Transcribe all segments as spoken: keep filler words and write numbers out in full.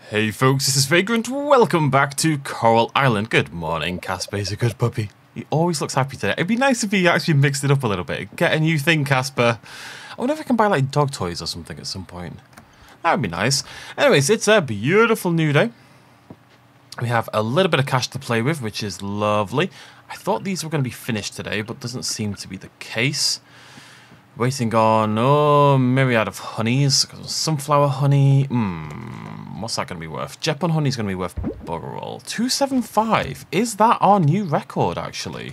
Hey folks, this is Vagrant. Welcome back to Coral Island. Good morning, Casper. He's a good puppy. He always looks happy today. It'd be nice if he actually mixed it up a little bit. Get a new thing, Casper. I wonder if I can buy like dog toys or something at some point. That would be nice. Anyways, it's a beautiful new day. We have a little bit of cash to play with, which is lovely. I thought these were going to be finished today, but doesn't seem to be the case. Waiting on, oh, myriad of honeys. Sunflower honey. Hmm, what's that going to be worth? Japon honey is going to be worth bugger all. two seventy-five. Is that our new record, actually?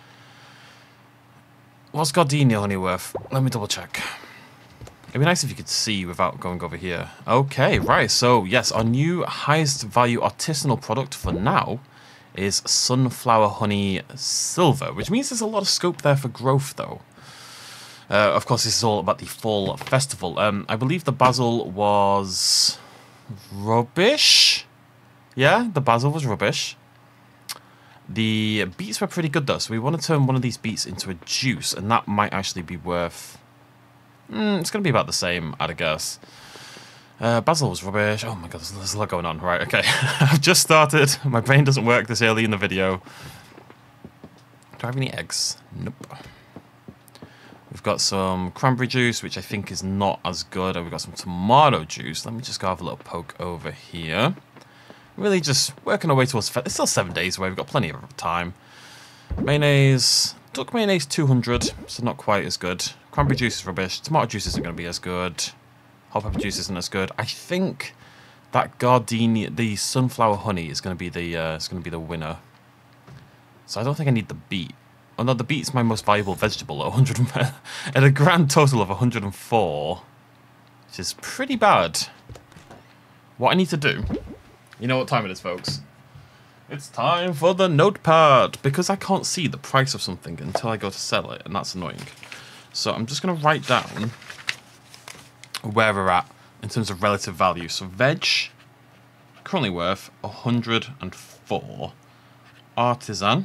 What's gardenia honey worth? Let me double check. It'd be nice if you could see without going over here. Okay, right. So, yes, our new highest value artisanal product for now is sunflower honey silver, which means there's a lot of scope there for growth, though. Uh, of course, this is all about the fall festival. Um, I believe the basil was rubbish. Yeah, the basil was rubbish. The beets were pretty good, though, so we want to turn one of these beets into a juice, and that might actually be worth... Mm, it's going to be about the same, I'd guess. Uh, basil was rubbish. Oh my god, there's, there's a lot going on. Right, okay. I've just started. My brain doesn't work this early in the video. Do I have any eggs? Nope. We've got some cranberry juice, which I think is not as good. And we've got some tomato juice. Let me just go have a little poke over here. Really just working our way towards... It's still seven days away. We've got plenty of time. Mayonnaise. Duck mayonnaise two hundred, so not quite as good. Cranberry juice is rubbish. Tomato juice isn't going to be as good. Hot pepper juice isn't as good. I think that gardenia, the sunflower honey, is going to be the uh, is going to be the winner. So I don't think I need the beet. Oh no, the beet's my most valuable vegetable at one hundred at a grand total of one hundred and four, which is pretty bad. What I need to do, you know what time it is, folks? It's time for the notepad, because I can't see the price of something until I go to sell it, and that's annoying. So I'm just going to write down where we're at in terms of relative value. So veg, currently worth one hundred and four. Artisan,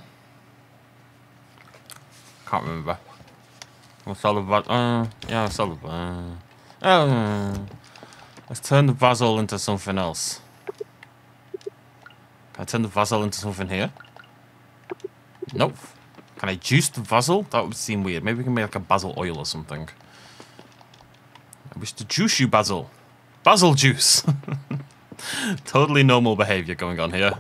can't remember. Uh, yeah, solid. Uh, uh, let's turn the basil into something else. Can I turn the basil into something here? Nope. Can I juice the basil? That would seem weird. Maybe we can make like a basil oil or something. I wish to juice you, basil. Basil juice. Totally normal behavior going on here.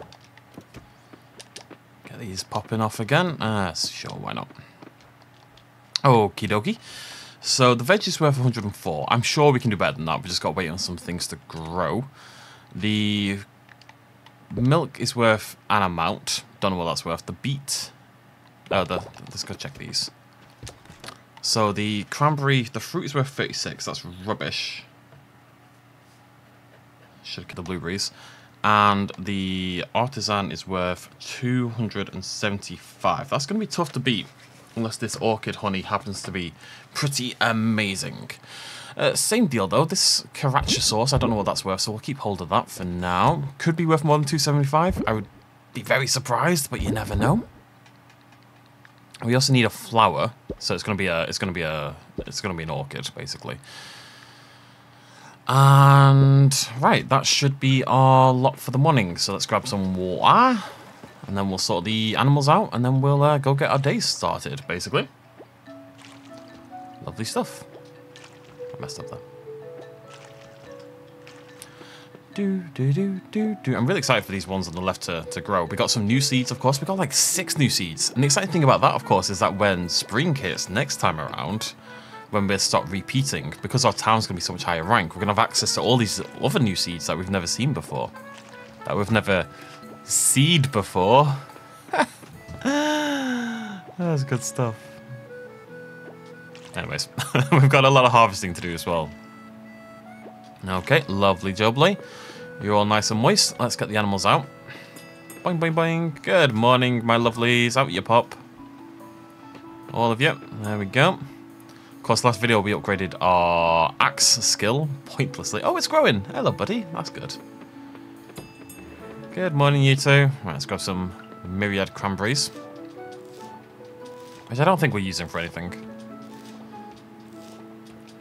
Get these popping off again. Ah, sure, why not? Okie dokie. So the veg is worth one hundred and four. I'm sure we can do better than that. We just got to wait on some things to grow. The milk is worth an amount. Don't know what that's worth. The beet. Oh, the, let's go check these. So the cranberry, the fruit is worth thirty-six. That's rubbish. Should get the blueberries. And the artisan is worth two hundred and seventy-five. That's going to be tough to beat. Unless this orchid honey happens to be pretty amazing. Uh, same deal though, this Karacha sauce, I don't know what that's worth, so we'll keep hold of that for now. Could be worth more than two seventy-five. I would be very surprised, but you never know. We also need a flower, so it's gonna be a it's gonna be a it's gonna be an orchid, basically. And right, that should be our lot for the morning. So let's grab some water. And then we'll sort the animals out, and then we'll uh, go get our days started, basically. Lovely stuff. I messed up there. Do, do, do, do, do. I'm really excited for these ones on the left to, to grow. We got some new seeds, of course. We got like six new seeds. And the exciting thing about that, of course, is that when spring hits next time around, when we start repeating, because our town's going to be so much higher rank, we're going to have access to all these other new seeds that we've never seen before. That we've never... seed before. That's good stuff. Anyways, we've got a lot of harvesting to do as well. Okay, lovely jubbly. You're all nice and moist. Let's get the animals out. Boing, boing, boing. Good morning, my lovelies. Out you pop. All of you. There we go. Of course, last video we upgraded our axe skill pointlessly. Oh, it's growing. Hello, buddy. That's good. Good morning, you two. Right, let's grab some myriad cranberries. Which I don't think we're using for anything.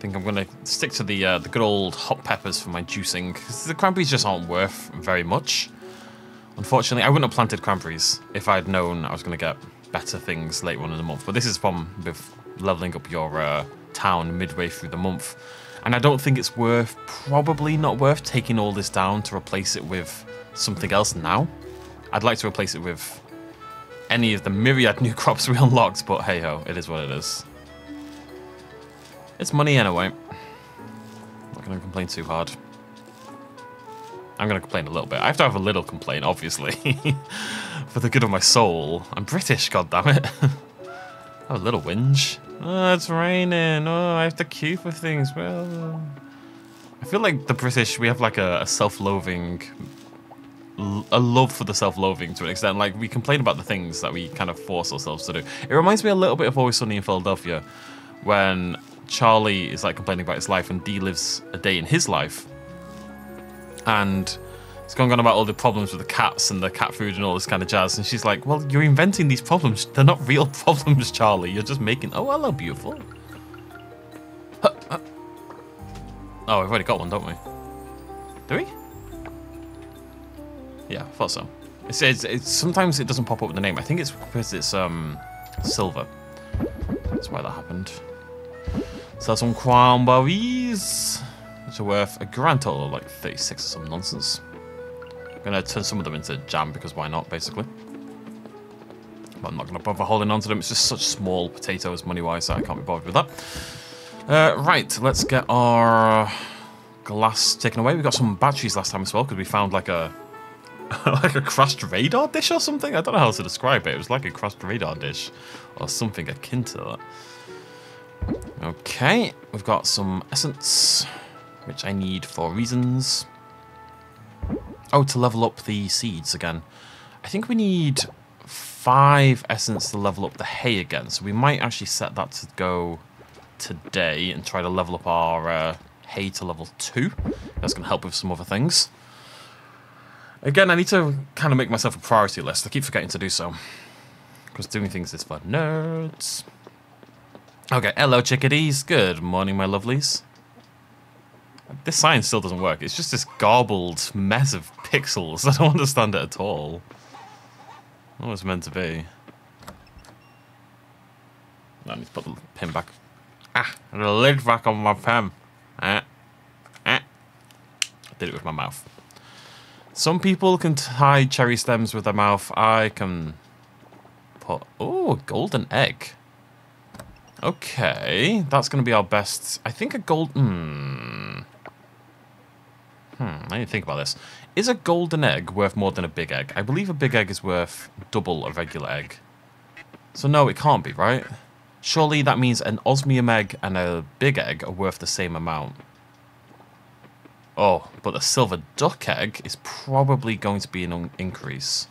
think I'm going to stick to the uh, the good old hot peppers for my juicing, because the cranberries just aren't worth very much. Unfortunately, I wouldn't have planted cranberries if I'd known I was going to get better things later on in the month. But this is the problem with leveling up your uh, town midway through the month. And I don't think it's worth, probably not worth, taking all this down to replace it with something else now. I'd like to replace it with any of the myriad new crops we unlocked, but hey-ho, it is what it is. It's money anyway. Not going to complain too hard. I'm going to complain a little bit. I have to have a little complaint, obviously. For the good of my soul. I'm British, goddammit. Oh, a little whinge. Oh, it's raining. Oh, I have to queue for things. Well, I feel like the British, we have like a, a self-loathing, a love for the self-loathing to an extent. Like, we complain about the things that we kind of force ourselves to do. It reminds me a little bit of Always Sunny in Philadelphia, when Charlie is like complaining about his life and Dee lives a day in his life. And he's going on about all the problems with the cats and the cat food and all this kind of jazz. And she's like, well, you're inventing these problems. They're not real problems, Charlie. You're just making... Oh, hello, beautiful. Huh, huh. Oh, we've already got one, don't we? Do we? Yeah, I thought so. It says it's, sometimes it doesn't pop up with the name. I think it's because it's um silver. That's why that happened. So some cranberries, which are worth a grand total of like thirty-six or some nonsense. I'm gonna turn some of them into jam because why not, basically. But I'm not gonna bother holding on to them. It's just such small potatoes money-wise that I can't be bothered with that. Uh, right, let's get our glass taken away. We got some batteries last time as well because we found like a like a crushed radar dish or something. I don't know how to describe it. It was like a crushed radar dish or something akin to that. Okay, we've got some essence, which I need for reasons. Oh, to level up the seeds again. I think we need five essence to level up the hay again, so we might actually set that to go today and try to level up our uh, hay to level two. That's going to help with some other things. Again, I need to kind of make myself a priority list. I keep forgetting to do so, because doing things is for nerds. Okay, hello chickadees. Good morning, my lovelies. This sign still doesn't work. It's just this garbled mess of pixels. I don't understand it at all. What was it meant to be? I need to put the pin back. Ah, the lid back on my pen. Ah, ah. I did it with my mouth. Some people can hide cherry stems with their mouth. I can put... Oh, golden egg. Okay, that's going to be our best. I think a gold... Hmm. Hmm, I need to think about this. Is a golden egg worth more than a big egg? I believe a big egg is worth double a regular egg. So no, it can't be, right? Surely that means an osmium egg and a big egg are worth the same amount. Oh, but a silver duck egg is probably going to be an increase.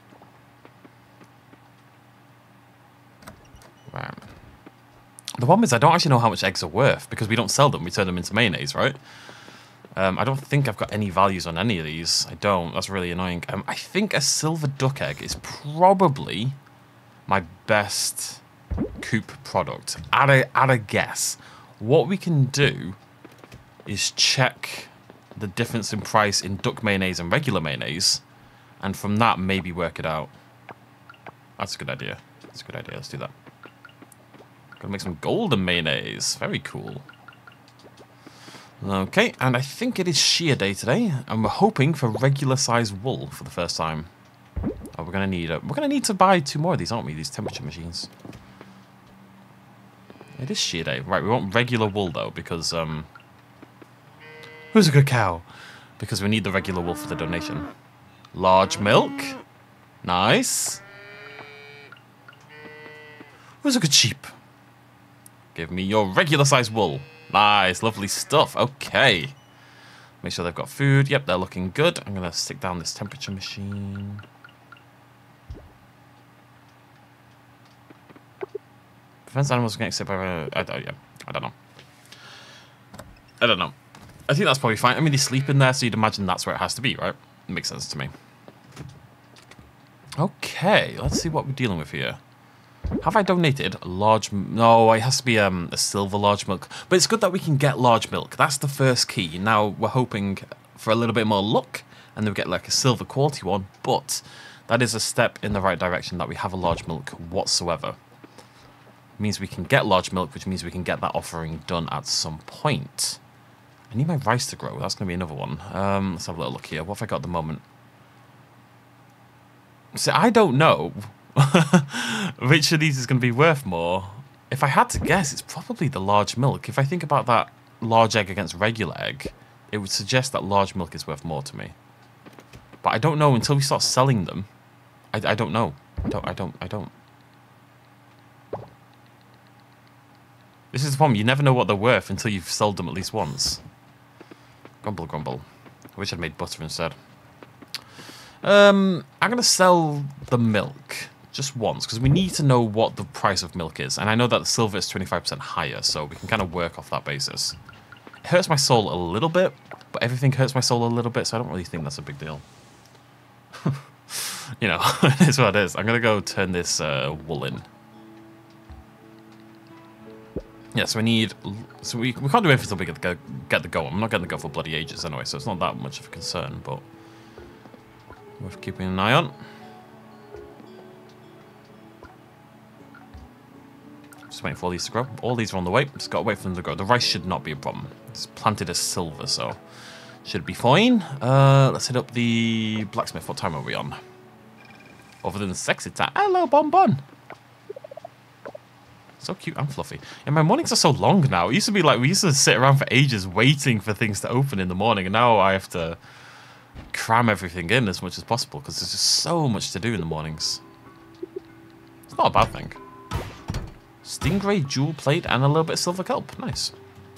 Right. The problem is I don't actually know how much eggs are worth because we don't sell them. We turn them into mayonnaise, right? Um, I don't think I've got any values on any of these. I don't. That's really annoying. Um, I think a silver duck egg is probably my best coop product. At a, at a guess. What we can do is check the difference in price in duck mayonnaise and regular mayonnaise, and from that maybe work it out. That's a good idea. That's a good idea. Let's do that. Gonna make some golden mayonnaise. Very cool. Okay, and I think it is shear day today, and we're hoping for regular size wool for the first time. Oh, we're gonna need a, we're gonna need to buy two more of these, aren't we? These temperature machines. It is shear day, right? We want regular wool though, because um, who's a good cow? Because we need the regular wool for the donation. Large milk, nice. Who's a good sheep? Give me your regular size wool. Nice, lovely stuff. Okay. Make sure they've got food. Yep, they're looking good. I'm going to stick down this temperature machine. Prevents animals from getting sick by... I don't, yeah, I don't know. I don't know. I think that's probably fine. I mean, they sleep in there, so you'd imagine that's where it has to be, right? It makes sense to me. Okay, let's see what we're dealing with here. Have I donated a large... No, it has to be um, a silver large milk. But it's good that we can get large milk. That's the first key. Now we're hoping for a little bit more luck, and then we get like a silver quality one. But that is a step in the right direction that we have a large milk whatsoever. It means we can get large milk, which means we can get that offering done at some point. I need my rice to grow. That's going to be another one. Um, let's have a little look here. What have I got at the moment? See, I don't know which of these is going to be worth more. If I had to guess, it's probably the large milk. If I think about that large egg against regular egg, it would suggest that large milk is worth more to me. But I don't know until we start selling them. I, I don't know. I don't, I don't, I don't. This is the problem. You never know what they're worth until you've sold them at least once. Grumble, grumble. I wish I'd made butter instead. Um, I'm going to sell the milk just once, because we need to know what the price of milk is. And I know that the silver is twenty-five percent higher, so we can kind of work off that basis. It hurts my soul a little bit, but everything hurts my soul a little bit, so I don't really think that's a big deal. You know, it is what it is. I'm going to go turn this uh, wool in. Yeah, so we need... So we, we can't do anything until we get the, go, get the go. I'm not getting the go for bloody ages anyway, so it's not that much of a concern, but... worth keeping an eye on. Just waiting for all these to grow. All these are on the way. Just got to wait for them to grow. The rice should not be a problem. It's planted as silver, so... should be fine. Uh, let's hit up the blacksmith. What time are we on? Other than sexy time. Hello, Bonbon! So cute and fluffy. And my mornings are so long now. It used to be like, we used to sit around for ages waiting for things to open in the morning, and now I have to cram everything in as much as possible because there's just so much to do in the mornings. It's not a bad thing. Stingray, jewel plate, and a little bit of silver kelp. Nice.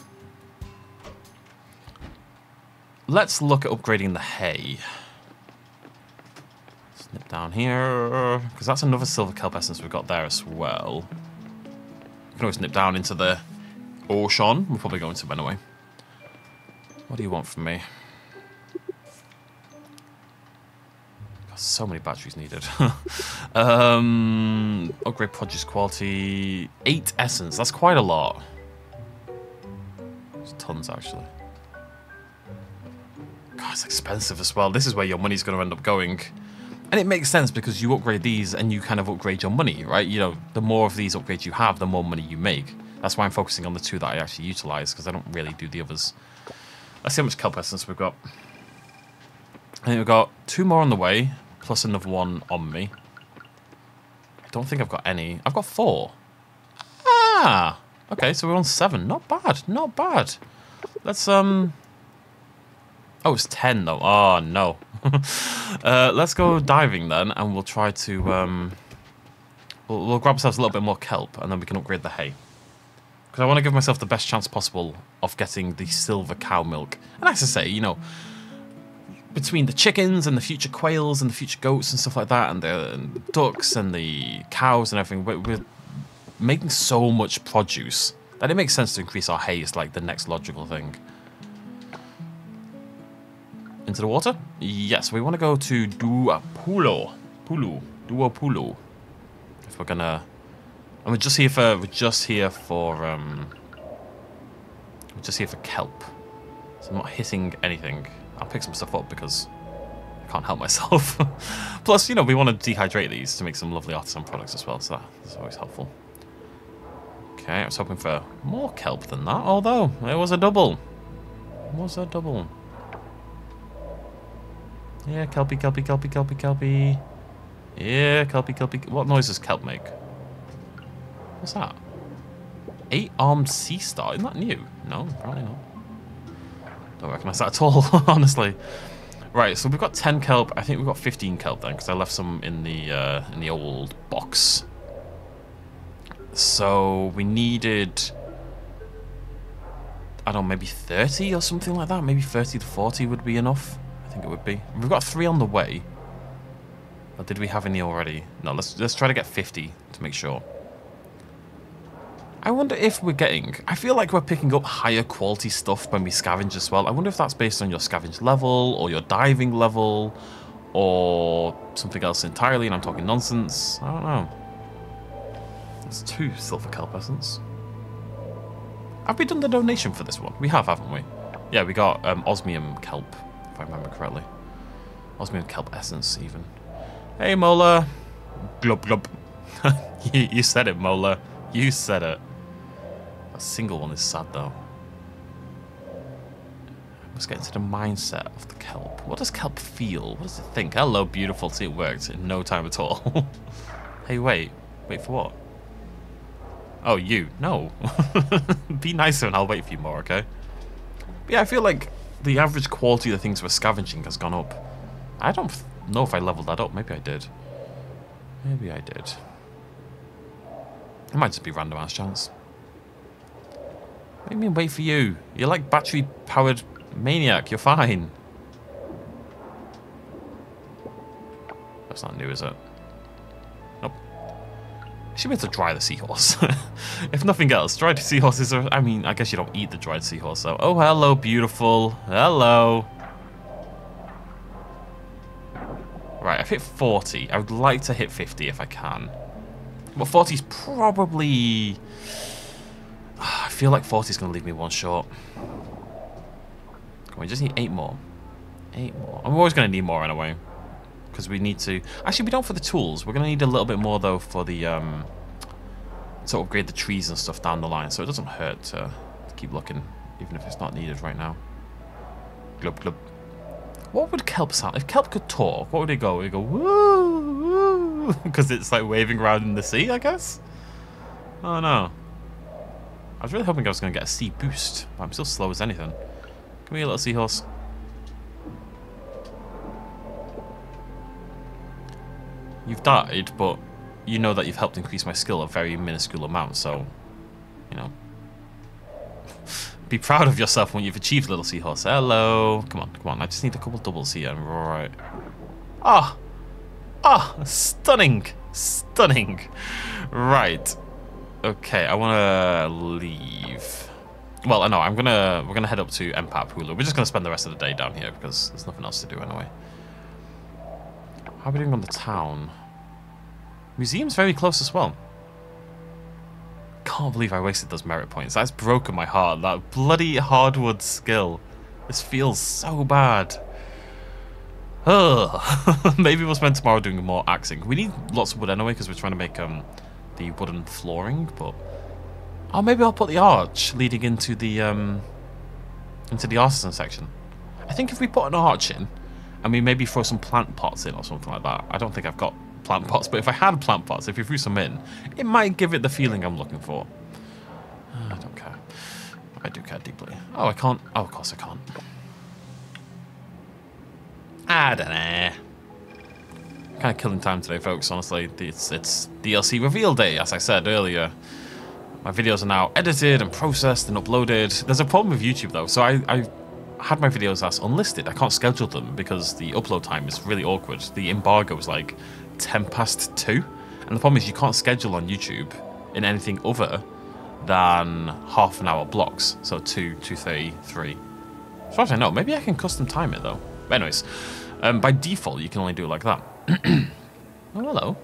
Let's look at upgrading the hay. Snip down here, because that's another silver kelp essence we've got there as well. We can always nip down into the ocean. We'll probably go into it anyway. What do you want from me? Got so many batteries needed. um, upgrade produce quality. Eight essence. That's quite a lot. There's tons, actually. God, it's expensive as well. This is where your money's going to end up going. And it makes sense because you upgrade these and you kind of upgrade your money, right? You know, the more of these upgrades you have, the more money you make. That's why I'm focusing on the two that I actually utilize, because I don't really do the others. Let's see how much kelp essence we've got. I think we've got two more on the way, plus another one on me. I don't think I've got any. I've got four. Ah! Okay, so we're on seven. Not bad, not bad. Let's, um... oh, it's ten though. Oh, no. uh, let's go diving then, and we'll try to... Um, we'll, we'll grab ourselves a little bit more kelp, and then we can upgrade the hay. Because I want to give myself the best chance possible of getting the silver cow milk. And as I say, you know, between the chickens and the future quails and the future goats and stuff like that, and the, and the ducks and the cows and everything, we're, we're making so much produce that it makes sense to increase our hay. It's like the next logical thing. Into the water? Yes, we want to go to Duapulo. Pulu. Duapulo. If we're gonna... And we're just here for... We're just here for... Um, we're just here for kelp. So I'm not hitting anything. I'll pick some stuff up because I can't help myself. Plus, you know, we want to dehydrate these to make some lovely artisan products as well. So that's always helpful. Okay, I was hoping for more kelp than that. Although, it was a double. It was a double. Yeah, kelpie, kelpie, kelpie, kelpie, kelpie. Yeah, kelpie, kelpie. What noise does kelp make? What's that? Eight-armed sea star. Isn't that new? No, probably not. Don't recognize that at all, honestly. Right, so we've got ten kelp. I think we've got fifteen kelp then, because I left some in the uh, in the old box. So we needed... I don't know, maybe thirty or something like that. Maybe thirty to forty would be enough. I think it would be. We've got three on the way. Or did we have any already? No, let's let's try to get fifty to make sure. I wonder if we're getting... I feel like we're picking up higher quality stuff when we scavenge as well. I wonder if that's based on your scavenge level, or your diving level, or something else entirely, and I'm talking nonsense. I don't know. That's two silver kelp essence. Have we done the donation for this one? We have, haven't we? Yeah, we got um, osmium kelp, if I remember correctly. Osmium kelp essence, even. Hey, Mola. Glub, glub. you, you said it, Mola. You said it. That single one is sad, though. Let's get into the mindset of the kelp. What does kelp feel? What does it think? Hello, beautiful. See, it worked in no time at all. Hey, wait. Wait for what? Oh, you. No. Be nicer and I'll wait for you more, okay? But yeah, I feel like the average quality of the things we're scavenging has gone up. I don't know if I leveled that up. Maybe I did. Maybe I did. It might just be random ass chance. What do you mean wait for you? You're like battery-powered maniac. You're fine. That's not new, is it? Nope. I should be able to dry the seahorse. If nothing else, dried seahorses are... I mean, I guess you don't eat the dried seahorse, so... Oh, hello, beautiful. Hello. Right, I've hit forty. I would like to hit fifty if I can. But forty's probably... I feel like forty's going to leave me one short. Come on, we just need eight more. Eight more. I'm always going to need more anyway. Because we need to... Actually, we don't for the tools. We're going to need a little bit more, though, for the... Um, to upgrade the trees and stuff down the line. So it doesn't hurt to, to keep looking, even if it's not needed right now. Glub, glub. What would kelp sound? If kelp could talk, what would it go? Would it go, woo, woo? Because it's like waving around in the sea, I guess? Oh, no. I was really hoping I was going to get a sea boost. But I'm still slow as anything. Come here, little seahorse. You've died, but you know that you've helped increase my skill a very minuscule amount, so, you know. Be proud of yourself when you've achieved, little seahorse. Hello. Come on, come on. I just need a couple doubles here and we're alright. Ah! Ah! Stunning! Stunning! Right. Okay, I want to leave. Well, I know, I'm gonna... We're gonna head up to Empap Hulu. We're just gonna spend the rest of the day down here because there's nothing else to do anyway. How are we doing on the town? Museum's very close as well. Can't believe I wasted those merit points. That's broken my heart. That bloody hardwood skill. This feels so bad. Ugh. Maybe we'll spend tomorrow doing more axing. We need lots of wood anyway because we're trying to make um the wooden flooring. But oh, maybe I'll put the arch leading into the um into the artisan section. I think if we put an arch in and we maybe throw some plant pots in or something like that. I don't think I've got plant pots, but if I had plant pots, if we threw some in, it might give it the feeling I'm looking for. Uh, I don't care. I do care deeply. Oh, I can't. Oh, of course I can't. I don't know. Kind of killing time today, folks. Honestly, it's it's D L C reveal day, as I said earlier. My videos are now edited and processed and uploaded. There's a problem with YouTube though, so I I had my videos as unlisted. I can't schedule them because the upload time is really awkward. The embargo is like ten past two, and the problem is you can't schedule on YouTube in anything other than half an hour blocks. So two, two thirty, three. As far as I know, maybe I can custom time it though. But anyways, um, by default you can only do it like that. Oh, hello.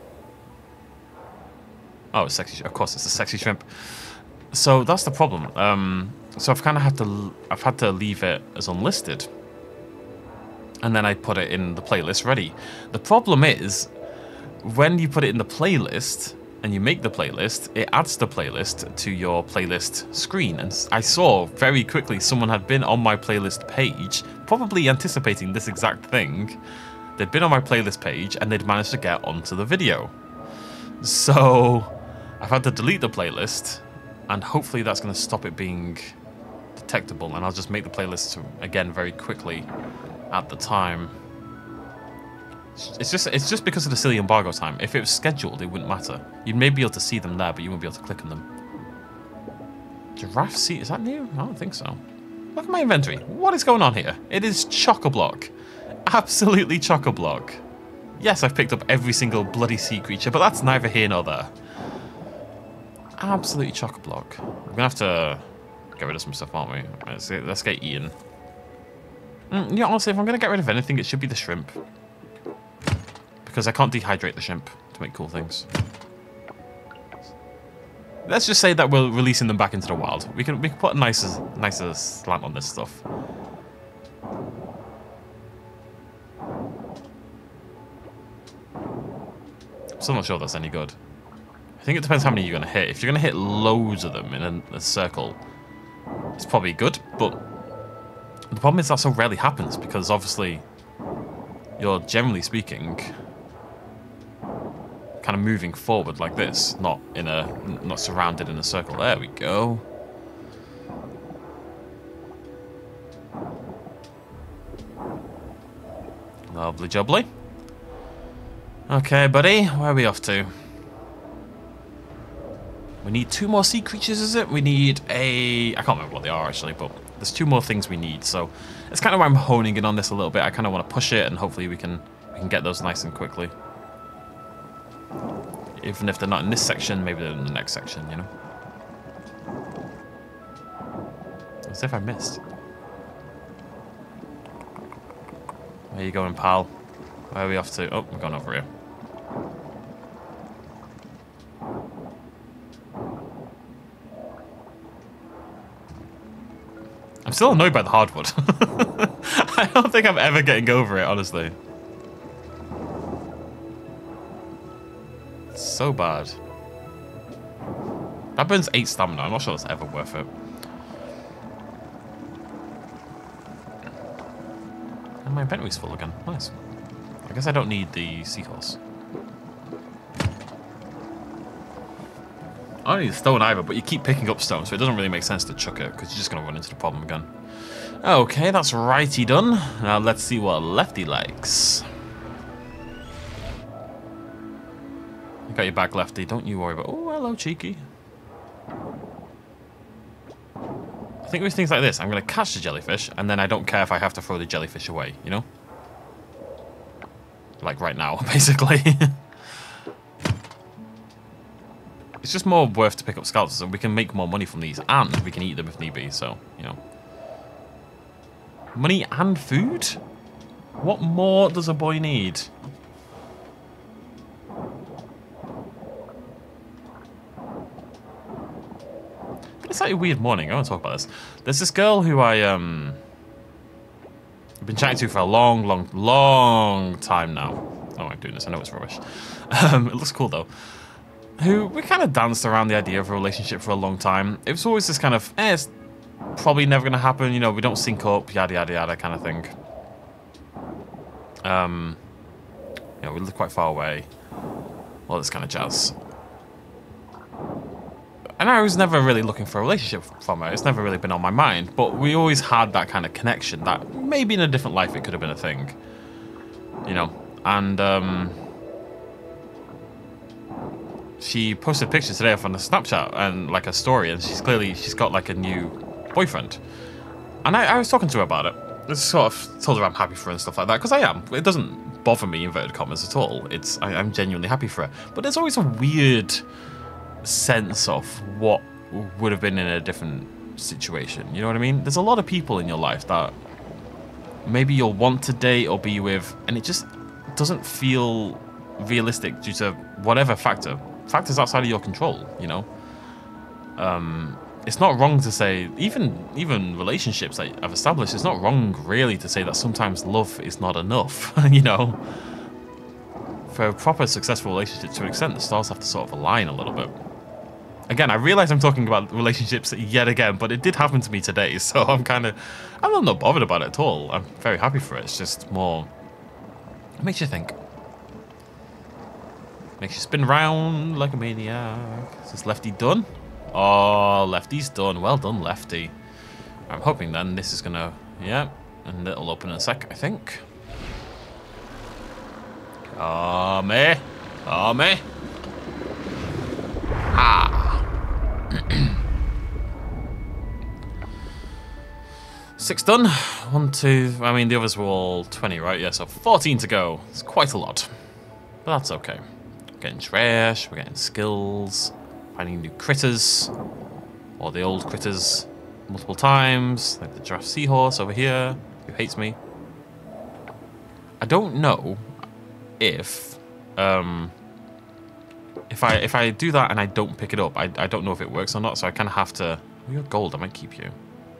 Oh, it's sexy. Of course, it's a sexy shrimp. So that's the problem. Um, so I've kind of had to, I've had to leave it as unlisted, and then I put it in the playlist ready. The problem is, when you put it in the playlist and you make the playlist, it adds the playlist to your playlist screen. And I saw very quickly someone had been on my playlist page, probably anticipating this exact thing. They'd been on my playlist page and they'd managed to get onto the video. So I've had to delete the playlist, and hopefully that's going to stop it being detectable, and I'll just make the playlist again very quickly at the time. It's just it's just because of the silly embargo time. If it was scheduled, it wouldn't matter. You'd maybe be able to see them there, but you wouldn't be able to click on them. Giraffe seat, is that new? I don't think so. Look at my inventory. What is going on here? It is chock-a-block. Absolutely chock-a-block. Yes, I've picked up every single bloody sea creature, but that's neither here nor there. Absolutely chock-a-block. We're gonna have to get rid of some stuff, aren't we? Let's get, let's get eaten. Mm, yeah, honestly, if I'm gonna get rid of anything, it should be the shrimp. Because I can't dehydrate the shrimp to make cool things. let's just say that we're releasing them back into the wild. We can we can put a nicer nicer slant on this stuff. Still not sure if that's any good. I think it depends how many you're going to hit. If you're going to hit loads of them in a, a circle, it's probably good, but the problem is that so rarely happens because obviously you're, generally speaking, kind of moving forward like this, not in a not surrounded in a circle. There we go. Lovely jubbly. Okay, buddy, where are we off to? We need two more sea creatures, is it? We need a... I can't remember what they are, actually, but there's two more things we need, so it's kind of why I'm honing in on this a little bit. I kind of want to push it, and hopefully we can, we can get those nice and quickly. Even if they're not in this section, maybe they're in the next section, you know? As if I missed. Where are you going, pal? Where are we off to? Oh, we're going over here. I'm still annoyed by the hardwood. I don't think I'm ever getting over it, honestly. It's so bad. That burns eight stamina. I'm not sure it's ever worth it. And my inventory's full again. Nice. I guess I don't need the seahorse. I don't need the stone either, but you keep picking up stone, so it doesn't really make sense to chuck it, because you're just going to run into the problem again. Okay, that's righty done. Now let's see what lefty likes. You got your back, lefty. Don't you worry about... Oh, hello, cheeky. I think with things like this, I'm going to catch the jellyfish, and then I don't care if I have to throw the jellyfish away, you know? Like right now, basically. It's just more worth to pick up scalps, so we can make more money from these, and we can eat them if need be, so, you know. Money and food? What more does a boy need? It's like a weird morning. I want to talk about this. There's this girl who I, um... I've been chatting to for a long, long, long time now. Oh, I'm doing this. I know it's rubbish. Um, it looks cool, though. Who we kind of danced around the idea of a relationship for a long time. It was always this kind of, eh, it's probably never going to happen, you know, we don't sync up, yada, yada, yada kind of thing. Um, you know, we live quite far away. All this kind of jazz. And I was never really looking for a relationship from her. It's never really been on my mind. But we always had that kind of connection that maybe in a different life it could have been a thing. You know, and, um... she posted a picture today on the Snapchat and like a story, and she's clearly she's got like a new boyfriend. And I, I was talking to her about it. I sort of told her I'm happy for her and stuff like that, because I am. It doesn't bother me, inverted commas, at all. It's I, I'm genuinely happy for her. But there's always a weird sense of what would have been in a different situation. You know what I mean? There's a lot of people in your life that maybe you'll want to date or be with, and it just doesn't feel realistic due to whatever factor. Factors outside of your control, you know. Um, it's not wrong to say, even even relationships that I've established, it's not wrong really to say that sometimes love is not enough, you know. For a proper successful relationship, to an extent, the stars have to sort of align a little bit. Again, I realize I'm talking about relationships yet again, but it did happen to me today, so I'm kind of, I'm not bothered about it at all. I'm very happy for it. It's just more, it makes you think. Makes you spin round like a maniac. Is this lefty done? Oh, lefty's done. Well done, lefty. I'm hoping then this is gonna, yeah, and it'll open in a sec, I think. Oh, me. Oh, me. Ah. Six done. One, two, I mean, the others were all twenty, right? Yeah, so fourteen to go. It's quite a lot, but that's okay. We're getting trash, we're getting skills, finding new critters, or the old critters multiple times, like the giraffe seahorse over here, who hates me. I don't know if um, If I if I do that and I don't pick it up, I, I don't know if it works or not, so I kind of have to... Oh, you're gold, I might keep you.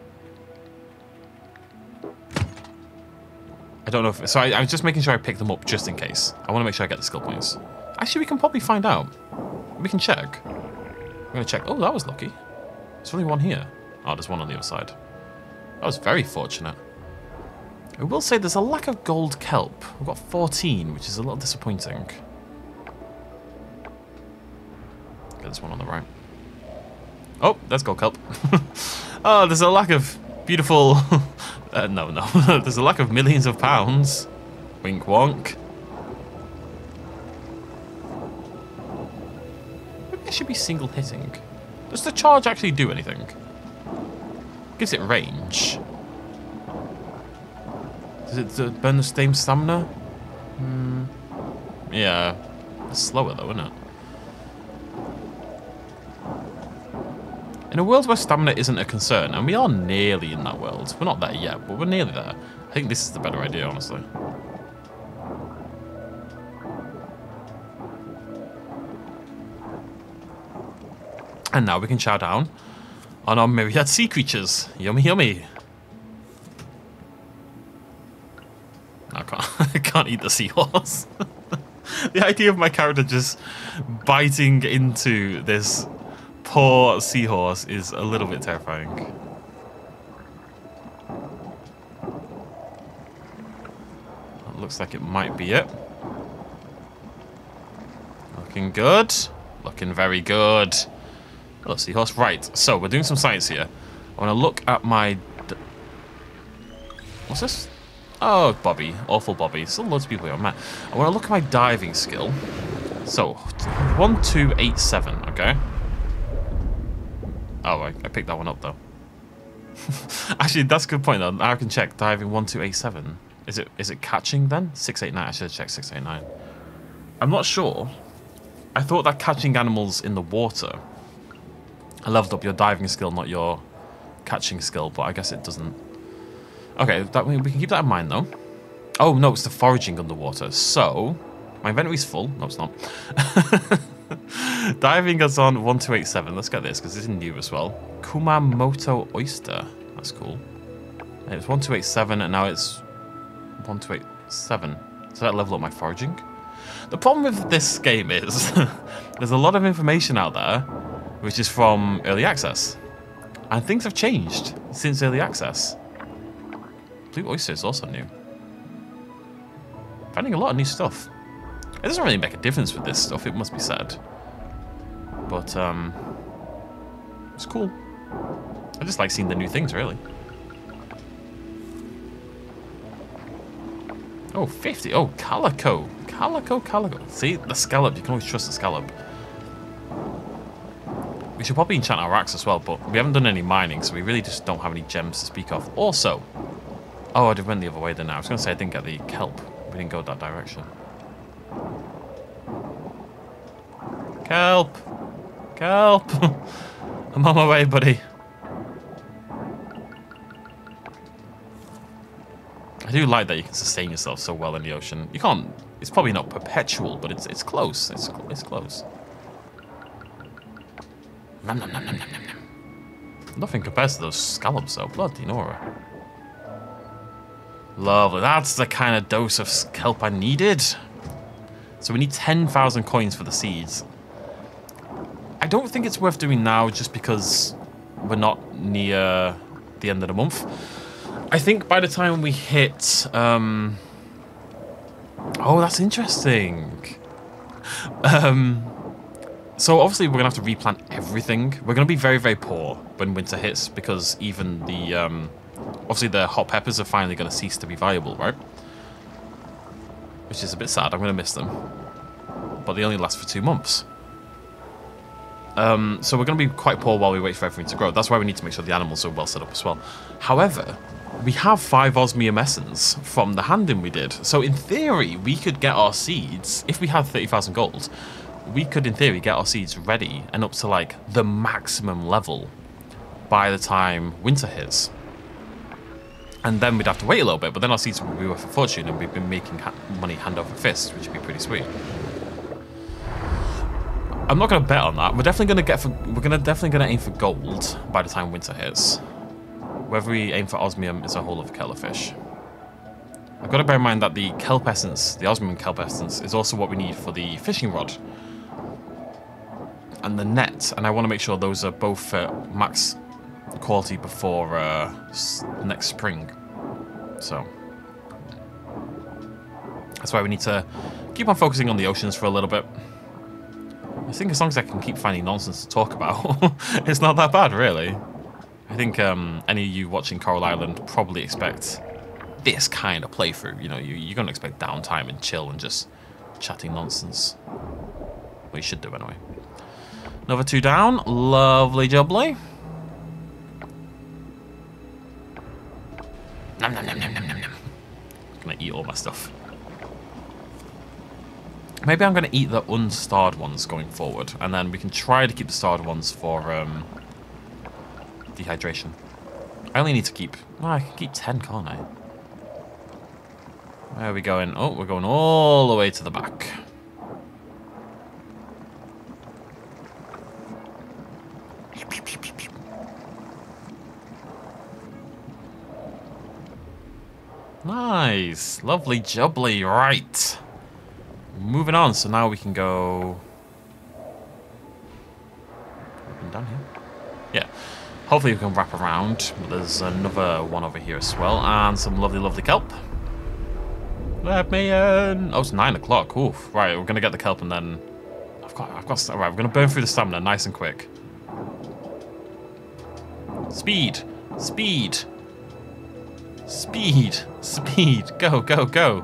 I don't know if... So I, I'm just making sure I pick them up just in case. I want to make sure I get the skill points. Actually, we can probably find out. We can check. I'm going to check. Oh, that was lucky. There's only one here. Oh, there's one on the other side. That was very fortunate. I will say there's a lack of gold kelp. We've got fourteen, which is a little disappointing. Get this one on the right. Oh, there's gold kelp. Oh, there's a lack of beautiful... uh, no, no. There's a lack of millions of pounds. Wink wonk. Maybe I should be single hitting. Does the charge actually do anything? Gives it range. Does it uh, burn the same stamina? Hmm. Yeah. It's slower though, isn't it? In a world where stamina isn't a concern, and we are nearly in that world. We're not there yet, but we're nearly there. I think this is the better idea, honestly. And now we can chow down on our myriad sea creatures. Yummy, yummy. No, I can't, I can't eat the seahorse. The idea of my character just biting into this poor seahorse is a little bit terrifying. That looks like it might be it. Looking good. Looking very good. Hello, seahorse. Right, so we're doing some science here. I want to look at my... D What's this? Oh, Bobby. Awful Bobby. Still loads of people here. Man. I want to look at my diving skill. So, one two eight seven, okay? Oh, I, I picked that one up, though. Actually, that's a good point, though. Now I can check diving one two eight seven. Is it is it catching, then? six eight nine. I should have checked six eight nine. I'm not sure. I thought that catching animals in the water... I leveled up your diving skill, not your catching skill, but I guess it doesn't. Okay, that we can keep that in mind, though. Oh, no, it's the foraging underwater. So, my inventory's full. No, it's not. Diving is on one two eight seven. Let's get this, because this is new as well. Kumamoto Oyster. That's cool. And it was one two eight seven, and now it's one two eight seven. So that level up my foraging. The problem with this game is there's a lot of information out there which is from early access. And things have changed since early access. Blue Oyster is also new. Finding a lot of new stuff. It doesn't really make a difference with this stuff, it must be said. But, um... it's cool. I just like seeing the new things, really. Oh, fifty. Oh, Calico. Calico, Calico. See, the scallop. You can always trust the scallop. We should probably enchant our axe as well, but we haven't done any mining, so we really just don't have any gems to speak of. Also, oh, I went the other way then now. I was going to say I didn't get the kelp. We didn't go that direction. Kelp! Kelp! I'm on my way, buddy. I do like that you can sustain yourself so well in the ocean. You can't... It's probably not perpetual, but it's it's close. It's, it's close. Nom, nom, nom, nom, nom, nom, nom. Nothing compares to those scallops, though. Bloody Nora. Lovely. That's the kind of dose of kelp I needed. So we need ten thousand coins for the seeds. I don't think it's worth doing now just because we're not near the end of the month. I think by the time we hit... Um... Oh, that's interesting. Um... So obviously we're going to have to replant everything. We're going to be very, very poor when winter hits because even the... Um, obviously the hot peppers are finally going to cease to be viable, right? Which is a bit sad. I'm going to miss them. But they only last for two months. Um, so we're going to be quite poor while we wait for everything to grow. That's why we need to make sure the animals are well set up as well. However, we have five osmium essence from the hand-in we did. So in theory, we could get our seeds, if we had thirty thousand gold, we could in theory get our seeds ready and up to like the maximum level by the time winter hits. And then we'd have to wait a little bit, but then our seeds would be worth a fortune and we've been making ha money hand over fist, which would be pretty sweet. I'm not going to bet on that. We're definitely going to get for, we're going to definitely going to aim for gold by the time winter hits. Whether we aim for osmium is a whole other kettle of fish. I've got to bear in mind that the kelp essence, the osmium kelp essence, is also what we need for the fishing rod and the net. And I want to make sure those are both uh, max quality before uh, next spring. So that's why we need to keep on focusing on the oceans for a little bit. I think as long as I can keep finding nonsense to talk about, it's not that bad, really. I think um, any of you watching Coral Island probably expect this kind of playthrough. You know, you, you're going to expect downtime and chill and just chatting nonsense. Well, you should do anyway. Another two down. Lovely jubbly. Nom nom nom nom nom nom nom. I'm going to eat all my stuff. Maybe I'm going to eat the unstarred ones going forward, and then we can try to keep the starred ones for um, dehydration. I only need to keep... Well, I can keep ten, can't I? Where are we going? Oh, we're going all the way to the back. Nice. Lovely jubbly. Right. Moving on. So now we can go... down here? Yeah. Hopefully we can wrap around. There's another one over here as well. And some lovely, lovely kelp. Let me in. Oh, it's nine o'clock. Oof. Right, we're gonna get the kelp and then I've got. I've got. Right, we're gonna burn through the stamina nice and quick. Speed, speed, speed, speed. Go, go, go.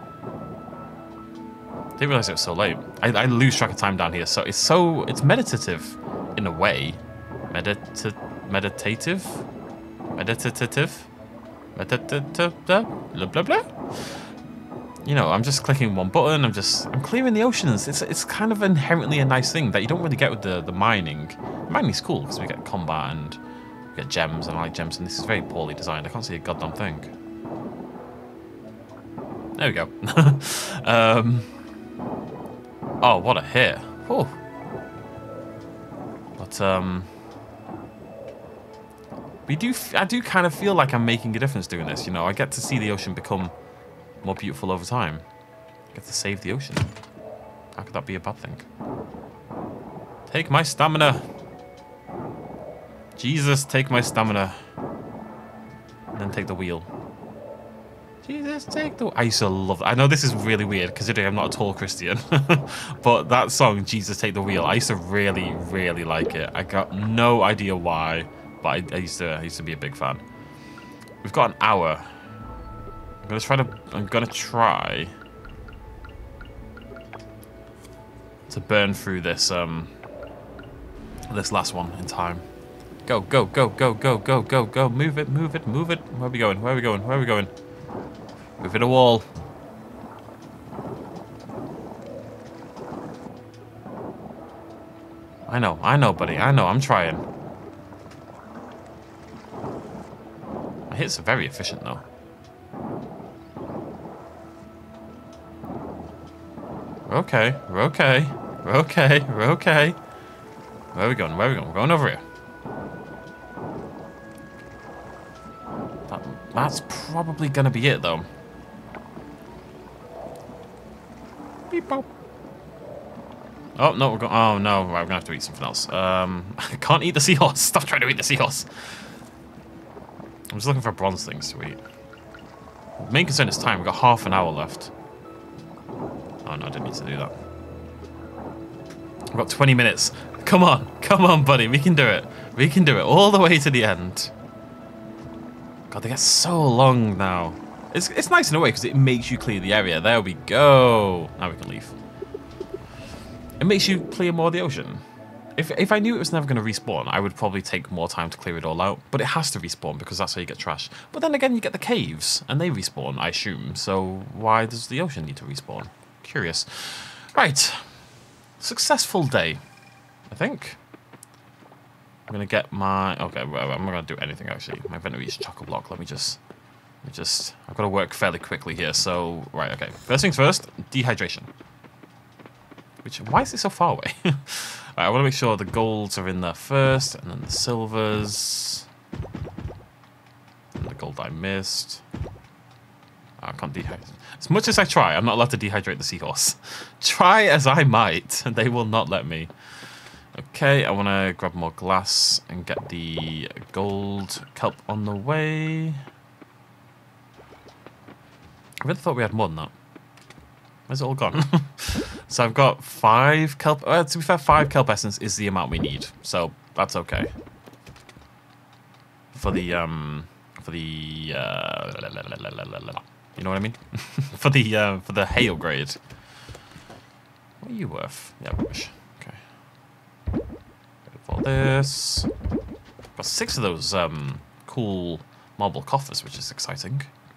Didn't realize it was so late. I, I lose track of time down here. So it's so it's meditative, in a way. Medita meditative, meditative, meditative. Blah blah blah. You know, I'm just clicking one button, I'm just, I'm clearing the oceans. It's it's kind of inherently a nice thing that you don't really get with the, the mining. Mining's cool, because we get combat and we get gems, and I like gems, and this is very poorly designed. I can't see a goddamn thing. There we go. um, oh, what a hit. Whew. But, um... we do, I do kind of feel like I'm making a difference doing this, you know. I get to see the ocean become more beautiful over time. Get to save the ocean. How could that be a bad thing? Take my stamina. Jesus, take my stamina. And then take the wheel. Jesus, take the... I used to love that. I know this is really weird, considering I'm not a tall Christian. But that song, Jesus, Take the Wheel, I used to really, really like it. I got no idea why, but I, I used to I used to be a big fan. We've got an hour. I'm gonna try to. I'm gonna try to burn through this um this last one in time. Go, go, go, go, go, go, go, go! Move it, move it, move it. Where are we going? Where are we going? Where are we going? Move it a wall. I know, I know, buddy. I know. I'm trying. My hits are very efficient though. We're okay, we're okay, we're okay, we're okay. Where are we going? Where are we going? We're going over here. That, that's probably going to be it, though. Beep bop. Oh, no, we're going... Oh, no, right, we're going to have to eat something else. Um, I can't eat the seahorse. Stop trying to eat the seahorse. I'm just looking for bronze things to eat. The main concern is time. We've got half an hour left. Oh no, I didn't need to do that. We've got twenty minutes. Come on, come on, buddy. We can do it. We can do it all the way to the end. God, they get so long now. It's, it's nice in a way because it makes you clear the area. There we go. Now we can leave. It makes you clear more of the ocean. If, if I knew it was never going to respawn, I would probably take more time to clear it all out. But it has to respawn because that's how you get trash. But then again, you get the caves and they respawn, I assume. So why does the ocean need to respawn? Curious. Right. Successful day, I think. I'm going to get my... Okay, well, I'm not going to do anything, actually. My inventory is chock-a-block. Let me just... Let me just... I've got to work fairly quickly here, so... Right, okay. First things first, dehydration. Which... Why is it so far away? Right, I want to make sure the golds are in there first, and then the silvers. And the gold I missed. I can't dehydrate. As much as I try, I'm not allowed to dehydrate the seahorse. Try as I might, and they will not let me. Okay, I want to grab more glass and get the gold kelp on the way. I really thought we had more than that. Where's it all gone? So I've got five kelp. Uh, to be fair, five kelp essence is the amount we need, so that's okay. For the um, for the uh, you know what I mean? for the uh, for the hail grade. What are you worth? Yeah, rubbish. Okay. For this, got six of those um cool marble coffers, which is exciting.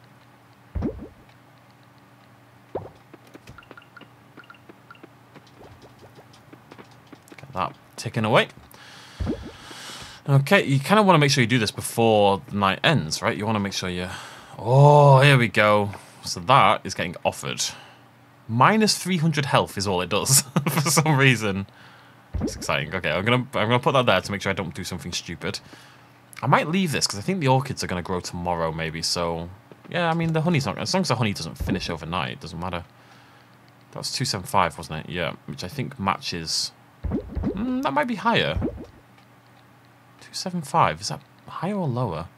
That ticking away. Okay, you kind of want to make sure you do this before the night ends, right? You want to make sure you... Oh, here we go. So that is getting offered. Minus three hundred health is all it does for some reason. It's exciting. Okay, I'm gonna I'm gonna put that there to make sure I don't do something stupid. I might leave this because I think the orchids are gonna grow tomorrow, maybe. So yeah, I mean the honey's not. As long as the honey doesn't finish overnight, it doesn't matter. That was two seventy-five, wasn't it? Yeah, which I think matches. Mm, that might be higher. two seventy-five, is that higher or lower?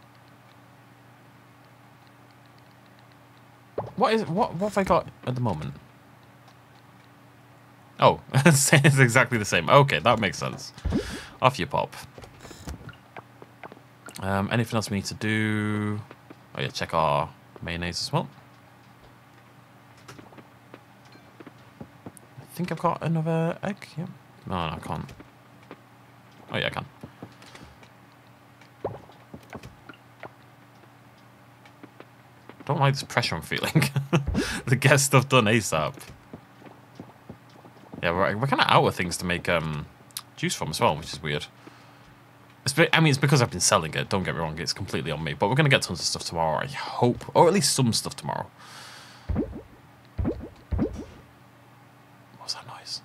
What is what what have I got at the moment? Oh, it's exactly the same. Okay, that makes sense. Off you pop. Um, anything else we need to do? Oh yeah, check our mayonnaise as well. I think I've got another egg. Yeah. No, no, I can't. Oh yeah, I can. Don't like this pressure I'm feeling. To get stuff done ASAP. Yeah, we're, we're kind of out of things to make um, juice from as well, which is weird. It's, I mean, it's because I've been selling it. Don't get me wrong, it's completely on me. But we're going to get tons of stuff tomorrow, I hope. Or at least some stuff tomorrow. What's that noise?